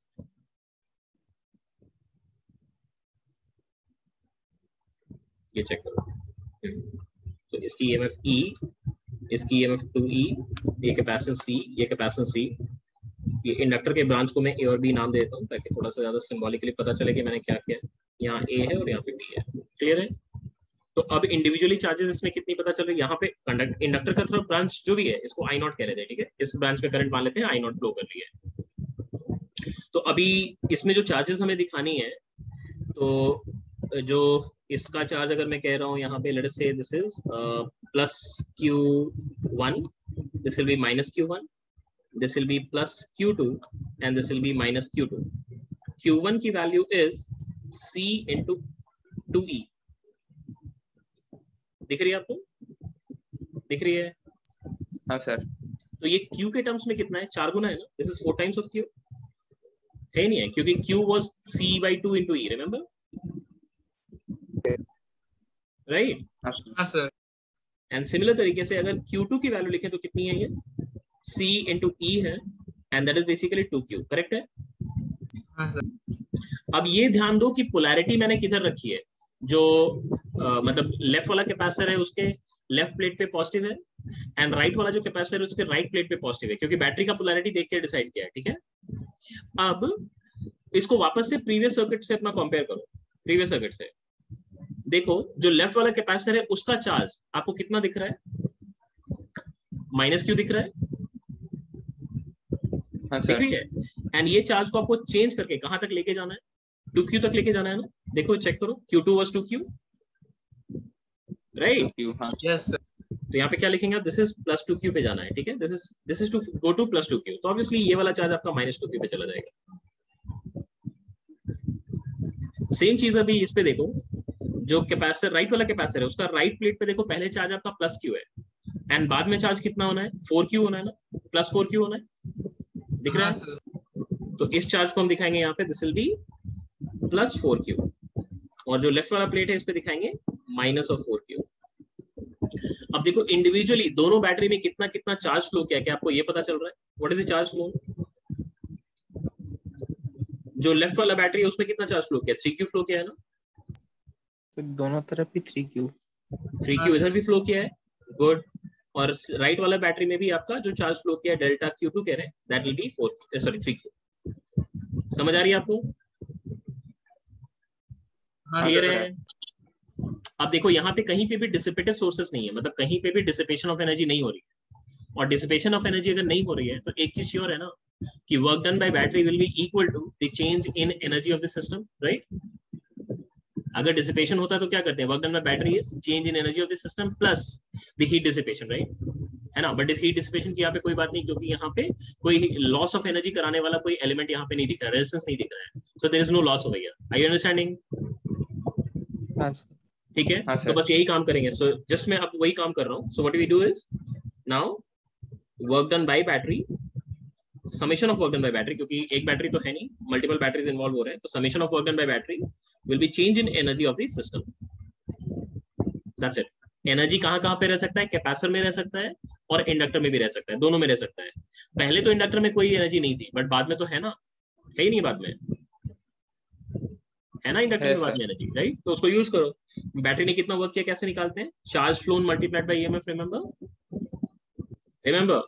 ये चेक करो, तो इसकी ई एम एफ E, इसकी E M F two E, ये कैपेसिटेंस C, ये कैपेसिटेंस C। ये इंडक्टर के ब्रांच को मैं ए और बी नाम देता हूँ ताकि थोड़ा सा ज्यादा सिंबॉलिकली पता चले कि मैंने क्या किया है। यहाँ ए है और यहाँ पे बी है, क्लियर है। तो अब इंडिविजुअली चार्जेस इसमें कितनी पता चल रही है। यहाँ पे कंडक्ट इंडक्टर का थोड़ा ब्रांच जो भी है इसको आई नॉट कह लेते हैं, ठीक है। इस ब्रांच में करंट मान लेते हैं आई नॉट फ्लो कर रही है। तो अभी इसमें जो चार्जेस हमें दिखानी है, तो जो इसका चार्ज अगर मैं कह रहा हूँ यहाँ पे, let us say this is plus Q one, this will be minus Q one, this will be plus Q two and this will be minus Q two. Q one की वैल्यू is C into two E. दिख रही है आपको, दिख रही है? हाँ सर। तो ये Q के टर्म्स में कितना है, चार गुना है ना, this is four times of Q, है नहीं है, क्योंकि Q was C by two into E, remember? Right? हाँ सर। And similar तरीके से अगर Q two की वैल्यू लिखें तो कितनी है ये, C into E है, and that is basically two Q, correct है? हाँ सर। अब ये ध्यान दो कि पोलैरिटी मैंने किधर रखी है, जो आ, मतलब लेफ्ट वाला कैपेसिटर है उसके लेफ्ट प्लेट पे पॉजिटिव है, एंड राइट वाला जो कैपेसिटर है उसके राइट प्लेट पे पॉजिटिव है, क्योंकि बैटरी का पोलैरिटी देख के डिसाइड किया है, ठीक है। अब इसको वापस से प्रीवियस सर्किट से अपना कंपेयर करो, प्रीवियस सर्किट से देखो, जो लेफ्ट वाला कैपेसिटर है उसका चार्ज आपको कितना दिख रहा है, माइनस क्यू दिख रहा है, हाँ दिख रही है। एंड ये चार्ज को आपको चेंज करके कहां तक लेके जाना है, टू क्यू तक लेके जाना है ना। देखो चेक करो, Q two was two Q, right? Yes sir. तो यहाँ पे क्या लिखेंगे आप, this is plus two Q पे जाना है, ठीक है। This is this is to go to plus two Q, तो ऑब्वियसली ये वाला चार्ज आपका माइनस टू क्यू पे चला जाएगा। सेम चीज अभी इस पे देखो, जो कैपेसिटर राइट वाला कैपेसिटर है उसका राइट प्लेट पे देखो, पहले चार्ज आपका प्लस क्यू है, एंड बाद में चार्ज कितना होना है, फोर क्यू होना है ना, प्लस फोर क्यू होना है, दिख रहा है? तो इस चार्ज को हम दिखाएंगे यहाँ पे, this will be plus four Q, और जो लेफ्ट वाला प्लेट है इस पे दिखाएंगे माइनस ऑफ फोर क्यू। अब देखो इंडिविजुअली दोनों बैटरी में कितना कितना चार्ज फ्लो किया, क्या आपको ये पता चल रहा है, what is the charge flow? जो लेफ्ट वाला बैटरी है उसमें कितना चार्ज फ्लो किया, थ्री क्यू फ्लो किया है ना, तो दोनों तरफ ही थ्री क्यू, थ्री क्यू इधर भी फ्लो किया है, गुड। और राइट वाला बैटरी में भी आपका जो चार्ज फ्लो किया डेल्टा क्यू टू कह रहे हैं, that will be four sorry three Q. समझ आ रही है आपको? क्लियर है? अब देखो यहाँ पे कहीं पे भी डिसिपेटेड सोर्सेस नहीं है, मतलब कहीं पे भी डिसिपेशन ऑफ एनर्जी नहीं हो रही है, और डिसिपेशन ऑफ एनर्जी अगर नहीं हो रही है तो एक चीज श्योर है ना, कि work done by battery will be equal to the change in energy of the system, right? अगर डिसिपेशन होता है तो क्या करते हैं, work done by battery is change in energy of the system plus the heat dissipation, right, है ना। But इस हीट डिसिपेशन की यहाँ पे कोई बात नहीं, क्योंकि यहाँ पे कोई लॉस ऑफ एनर्जी कराने वाला कोई एलिमेंट यहाँ पे नहीं दिख रहा है, रेजिस्टेंस नहीं दिख रहा है, so there is no loss over here. Are you understanding? ठीक है, तो बस यही काम करेंगे। सो so, जस्ट मैं अब वही काम कर रहा हूँ। So what we do is now work done by battery, summation of work done by battery, क्योंकि एक बैटरी तो है नहीं, मल्टीपल बैटरीज इन्वॉल्व हो रहे हैं, तो summation of work done by battery will be change in energy of the system, that's it. Energy कहाँ कहाँ पे रह सकता है, कैपेसिटर में रह सकता है और इंडक्टर में भी रह सकता है, दोनों में रह सकता है। पहले तो इंडक्टर में कोई एनर्जी नहीं थी, बट बाद में तो है ना, है ही नहीं बाद में, है ना इंडक्टर में बाद में एनर्जी, राइट? तो उसको यूज करो। बैटरी ने कितना वर्क किया कैसे निकालते हैं, charge flown multiplied by EMF, remember remember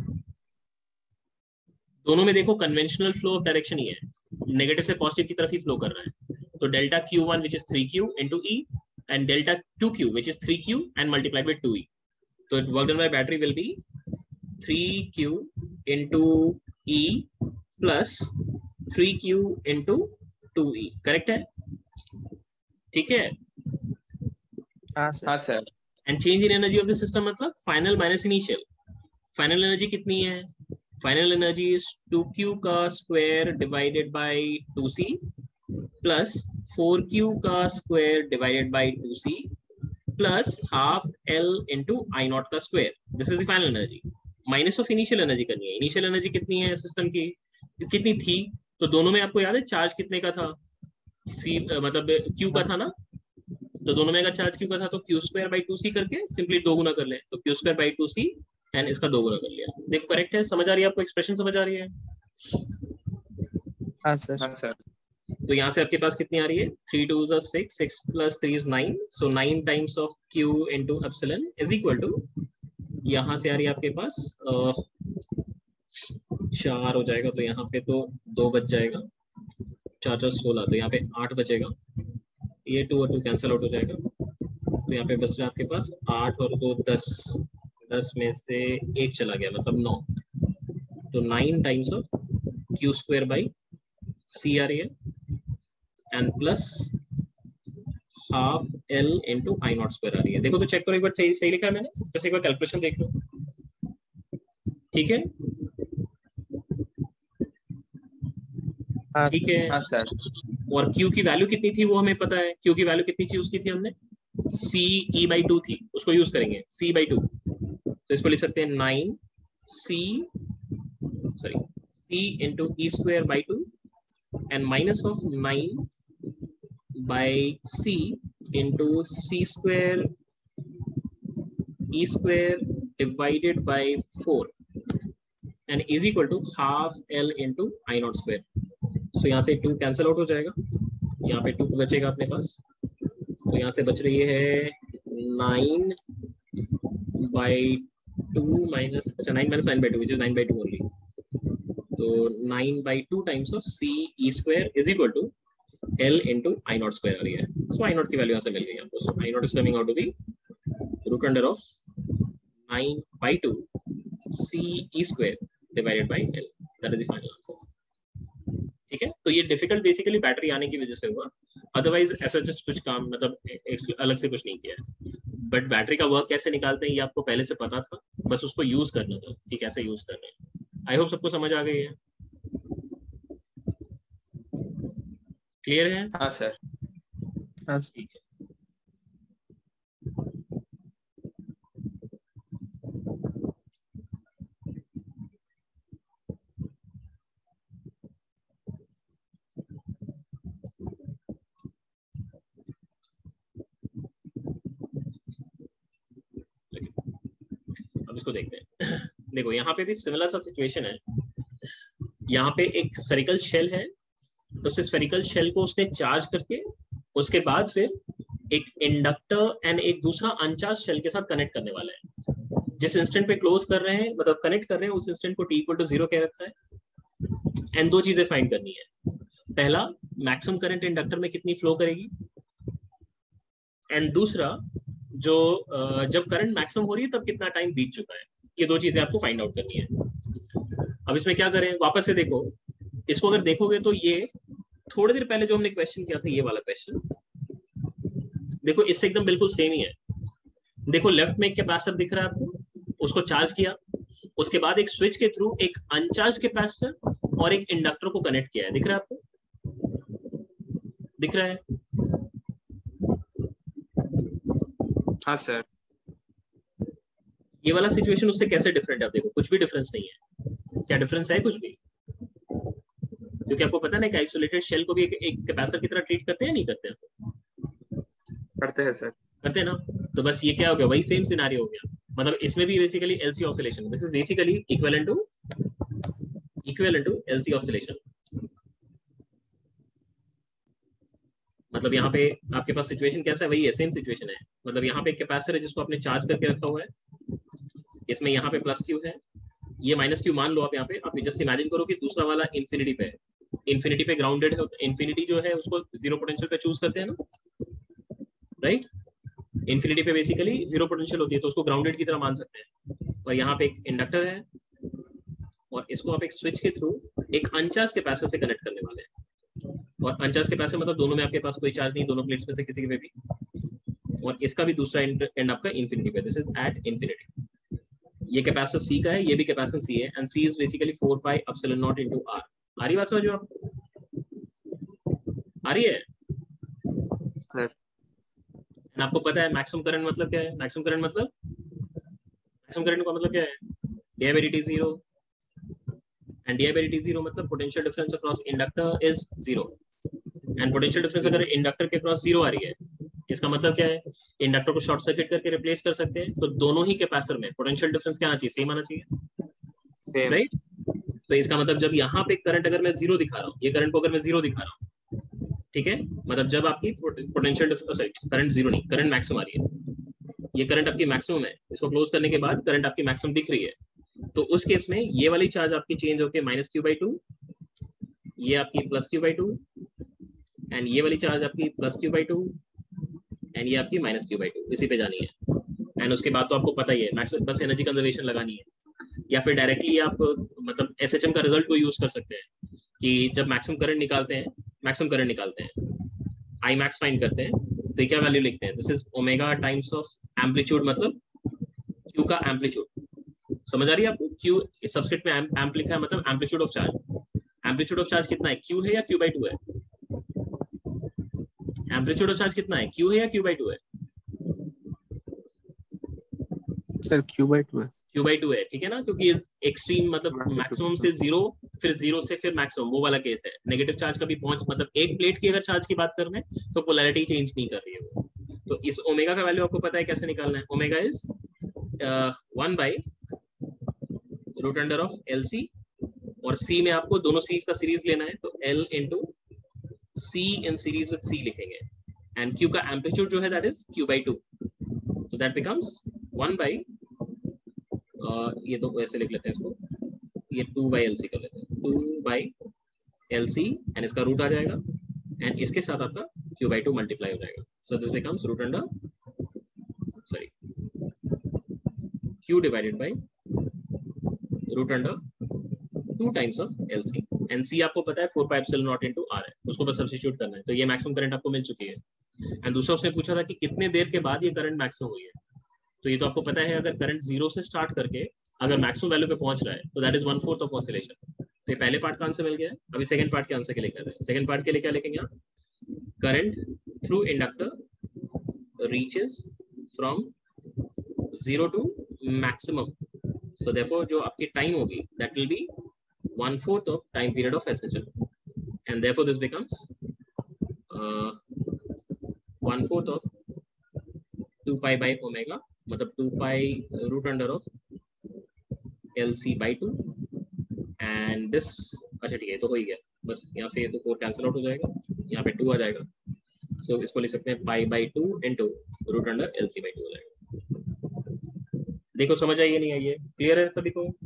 दोनों में देखो कन्वेंशनल फ्लो ऑफ डायरेक्शन ही है, नेगेटिव से पॉजिटिव की तरफ ही फ्लो कर रहा है। तो delta Q one which is three Q into E and delta two Q which is three Q and multiplied by two E, तो work done by battery will be three Q into E plus three Q into two E, correct है? ठीक है, हाँ sir. And change in energy of the system मतलब final minus initial. Final energy कितनी है, final energy is two Q का square divided by two C plus four Q का square divided by two C plus half L into I not का square, this is the final energy. Minus of initial energy करनी है। Initial energy कितनी है system की, कितनी थी, तो दोनों में आपको याद है चार्ज कितने का था, सी मतलब क्यू का था ना, तो दोनों में अगर चार्ज क्यू का था तो Q square by two C करके सिंपली दो गुना कर ले, तो Q square by two C and इसका दो गुना कर लिया। देखो करेक्ट है, समझ आ रही है आपको, एक्सप्रेशन समझ आ रही है? हाँ सर। हाँ सर। तो यहाँ से आपके पास कितनी आ रही है, three two is six, six plus three is nine, so nine times of Q into epsilon is equal to, यहाँ से आ रही है आपके पास आ, चार हो जाएगा, तो यहाँ पे तो दो बच जाएगा, चार चार सोलह, तो यहाँ पे आठ बचेगा, ये टू और टू कैंसिल आउट हो जाएगा, तो यहाँ पे बच रहा है आपके पास आठ और दो दस, दस में से एक चला गया मतलब नौ, तो nine times of Q square by C आ रही है and plus half L into I not square आ रही है। देखो तो चेक करो एक बार, सही सही लिखा है मैंने, जैसे एक बार कैलकुलेशन देख लो, ठीक है? ठीक है। हाँ सर। और Q की वैल्यू कितनी थी वो हमें पता है, Q की वैल्यू कितनी थी उसकी थी हमने, C E बाई टू थी, उसको यूज करेंगे C बाई टू, तो इसको लिख सकते हैं nine C sorry C into E square by two and minus of nine by C into C square E square divided by four and is equal to half L into I not square. So यहाँ से to cancel out हो जाएगा, यहाँ पे to बचेगा अपने पास, तो यहाँ से बच रही है नाइन बाई टू माइनस, अच्छा nine minus nine by two which is nine by two only, तो nine by two times of C E square is equal to L into I not square आ रही है। सो I naught की value यहाँ से मिल गई आपको, so I not is coming out to be root under of nine by two C E square divided by L, that is the final answer. ठीक है, तो ये डिफिकल्ट बेसिकली बैटरी आने की वजह से हुआ, अदरवाइज ऐसा जस्ट कुछ काम मतलब अलग से कुछ नहीं किया है, बट बैटरी का वर्क कैसे निकालते हैं ये आपको पहले से पता था, बस उसको यूज करना था कि कैसे यूज करना है। आई होप सबको समझ आ गई है, क्लियर है? हाँ सर। हाँ ठीक है। अब इसको देखते हैं। देखो यहाँ पे भी सिमिलर सा सिचुएशन है, यहाँ पे एक स्फेरिकल शेल है, तो उस स्फेरिकल शेल को उसने चार्ज करके उसके बाद फिर एक इंडक्टर एंड एक दूसरा अनचार्ज शेल के साथ कनेक्ट करने वाला है। जिस इंस्टेंट पे क्लोज कर रहे हैं मतलब कनेक्ट कर रहे हैं उस इंस्टेंट को टी इक्वल टू जीरो कह रखा है एंड दो चीजें फाइंड करनी है, पहला मैक्सिमम करंट इंडक्टर में कितनी फ्लो करेगी एंड दूसरा जो जब करंट मैक्सिमम हो रही है तब कितना टाइम बीत चुका है, ये दो चीजें आपको फाइंड आउट करनी है। अब इसमें क्या करें, वापस से देखो, इसको अगर देखोगे तो ये थोड़ी देर पहले जो हमने क्वेश्चन किया था ये वाला क्वेश्चन, देखो इससे एकदम बिल्कुल सेम ही है। देखो लेफ्ट में एक कैपेसिटर दिख रहा है आपको, उसको चार्ज किया, उसके बाद एक स्विच के थ्रू एक अनचार्ज कैपेसिटर और एक इंडक्टर को कनेक्ट किया है, दिख रहा है आपको, दिख रहा है? हाँ सर। ये वाला सिचुएशन उससे कैसे डिफरेंट है? देखो कुछ भी डिफरेंस नहीं है, क्या डिफरेंस है? कुछ भी, क्योंकि आपको पता ना कि आइसोलेटेड शेल को भी एक, एक कैपेसिटर की तरह ट्रीट करते हैं नहीं करते हैं? करते हैं सर। करते हैं ना, तो बस ये क्या हो गया, वही सेम सिनारियो हो गया, मतलब इसमें भी basically LC oscillation, this is basically equivalent to equivalent to LC oscillation. मतलब यहाँ पे आपके पास सिचुएशन कैसा है, वही है, सेम सिचुएशन है। मतलब यहाँ पे एक कैपेसिटर है जिसको आपने चार्ज करके रखा हुआ है, इसमें यहाँ पे प्लस क्यू है, ये माइनस क्यू मान लो आप, यहाँ पे आप जस्ट इमेजिन करो कि दूसरा वाला इन्फिनिटी पे है, इन्फिनिटी पे ग्राउंडेड है, इन्फिनिटी जो है उसको जीरो पोटेंशियल पे चूज करते हैं ना, राइट? इन्फिनिटी पे बेसिकली जीरो पोटेंशियल होती है तो उसको ग्राउंडेड की तरह मान सकते हैं। और यहाँ पे एक इंडक्टर है और इसको आप एक स्विच के थ्रू एक अनचार्ज कैपेसिटर से कनेक्ट करने वाले हैं, और अनचार्ज कैपेसिटर मतलब दोनों में आपके पास कोई चार्ज नहीं, दोनों प्लेट्स में से किसी पे भी, और इसका भी दूसरा एंड आपका इन्फिनिटी पे, दिस इज एट इन्फिनिटी। ये कैपेसिटर सी का है, ये भी कैपेसिटर सी है, and C is basically four pi epsilon not into R. आ रही बात समझो आपको? आ रही है? सर आपको पता है मैक्सिमम करंट मतलब क्या है? मैक्सिमम करंट मतलब मैक्सिमम करंट का मतलब क्या है? D by D T zero, and D by D T zero मतलब potential difference across inductor is zero, and potential difference अगर इंडक्टर के क्रॉस जीरो आ रही है इसका मतलब क्या है, इंडक्टर को शॉर्ट सर्किट करके रिप्लेस कर सकते हैं, तो दोनों ही कैपेसिटर में पोटेंशियल डिफरेंस क्या आना चाहिए, सेम आना चाहिए, राइट। तो इसका मतलब जब यहाँ पे करंट अगर मैं जीरो दिखा रहा हूँ, ये करंट को अगर मैं जीरो दिखा रहा हूँ, ठीक है, मतलब जब आपकी पोटेंशियल सॉरी करंट जीरो नहीं, करंट मैक्सिमम आ रही है, ये करंट आपकी मैक्सिमम है, इसको क्लोज करने के बाद करंट आपकी मैक्सिमम दिख रही है, तो उस केस में ये वाली चार्ज आपकी चेंज होकर माइनस क्यू बाई टू, ये आपकी plus Q by two, and ये वाली चार्ज आपकी plus Q by two, and ये आपकी माइनस क्यू बाई टू, इसी पे जानी है। एंड उसके बाद तो आपको पता ही है मैक्सिमम बस एनर्जी कंजर्वेशन लगानी है, या फिर डायरेक्टली आप मतलब एसएचएम का रिजल्ट को यूज कर सकते हैं कि जब मैक्सिमम करंट निकालते हैं, मैक्सिमम करंट निकालते हैं, आई मैक्स फाइंड करते हैं, तो ये क्या वैल्यू लिखते हैं, this is omega times of amplitude, मतलब क्यू का एम्पलीट्यूड, समझ आ रही है आपको, क्यू सबस्क्रिप्ट में एम्प लिखा है, मतलब amplitude of charge, amplitude of charge कितना है, क्यू है या क्यू बाई टू है, एम्पलीट्यूड ऑफ चार्ज कितना है, क्यू है या क्यू बाई टू है, सर क्यू बाई टू है, क्यू बाई टू है, ठीक है ना, क्योंकि एक्सट्रीम मतलब मैक्सिमम से जीरो, फिर जीरो से फिर मैक्सिमम, वो वाला केस है, नेगेटिव चार्ज कभी पहुंच, मतलब एक प्लेट की अगर चार्ज की बात कर रहे हैं तो पोलैरिटी चेंज नहीं कर रही है वो, तो इस ओमेगा का वैल्यू आपको पता है कैसे निकालना है, omega is one by root under of L C, और सी में आपको दोनों सीज का सीरीज लेना है, तो L into C in series with C लिखेंगे, एंड क्यू का एम्पलीट्यूड जो है that is Q by two, so that becomes one by uh, ये तो ऐसे लिख लेते हैं इसको, ये टू बाई एल सी कर लेते हैं, two by L C, and इसका रूट आ जाएगा, एंड इसके साथ आपका क्यू बाई टू मल्टीप्लाई हो जाएगा, so this becomes root under sorry Q divided by root under two times of L C, and C आपको पता है four pi epsilon not into R है, उसको बस सब्स्टिट्यूट करना है, तो ये मैक्सिमम करंट आपको मिल चुकी है। एंड दूसरा उसने पूछा था कि कितने देर के बाद ये करंट मैक्सिमम हुई है, तो ये तो आपको पता है, अगर करंट जीरो से स्टार्ट करके अगर मैक्सिमम वैल्यू पे पहुंच रहा है तो that is one fourth of oscillation. तो ये पहले पार्ट का आंसर मिल गया है, अभी सेकंड पार्ट के आंसर के लिए कर रहे हैं। सेकंड पार्ट के लिए क्या लिखेंगे आप, current through inductor reaches from zero to maximum, so therefore जो आपकी टाइम होगी that will be one fourth of time period of S H M, and therefore this becomes uh, one fourth of two pi by omega, मतलब two pi root under of L C by two, and this अच्छा ठीक है, तो हो ही गया, बस यहाँ से तो फोर कैंसिल आउट हो जाएगा, यहाँ पे टू आ जाएगा, सो so, इसको लिख सकते हैं pi by two into root under L C by two हो जाएगा। देखो समझ आइए नहीं आइए, क्लियर है सभी को?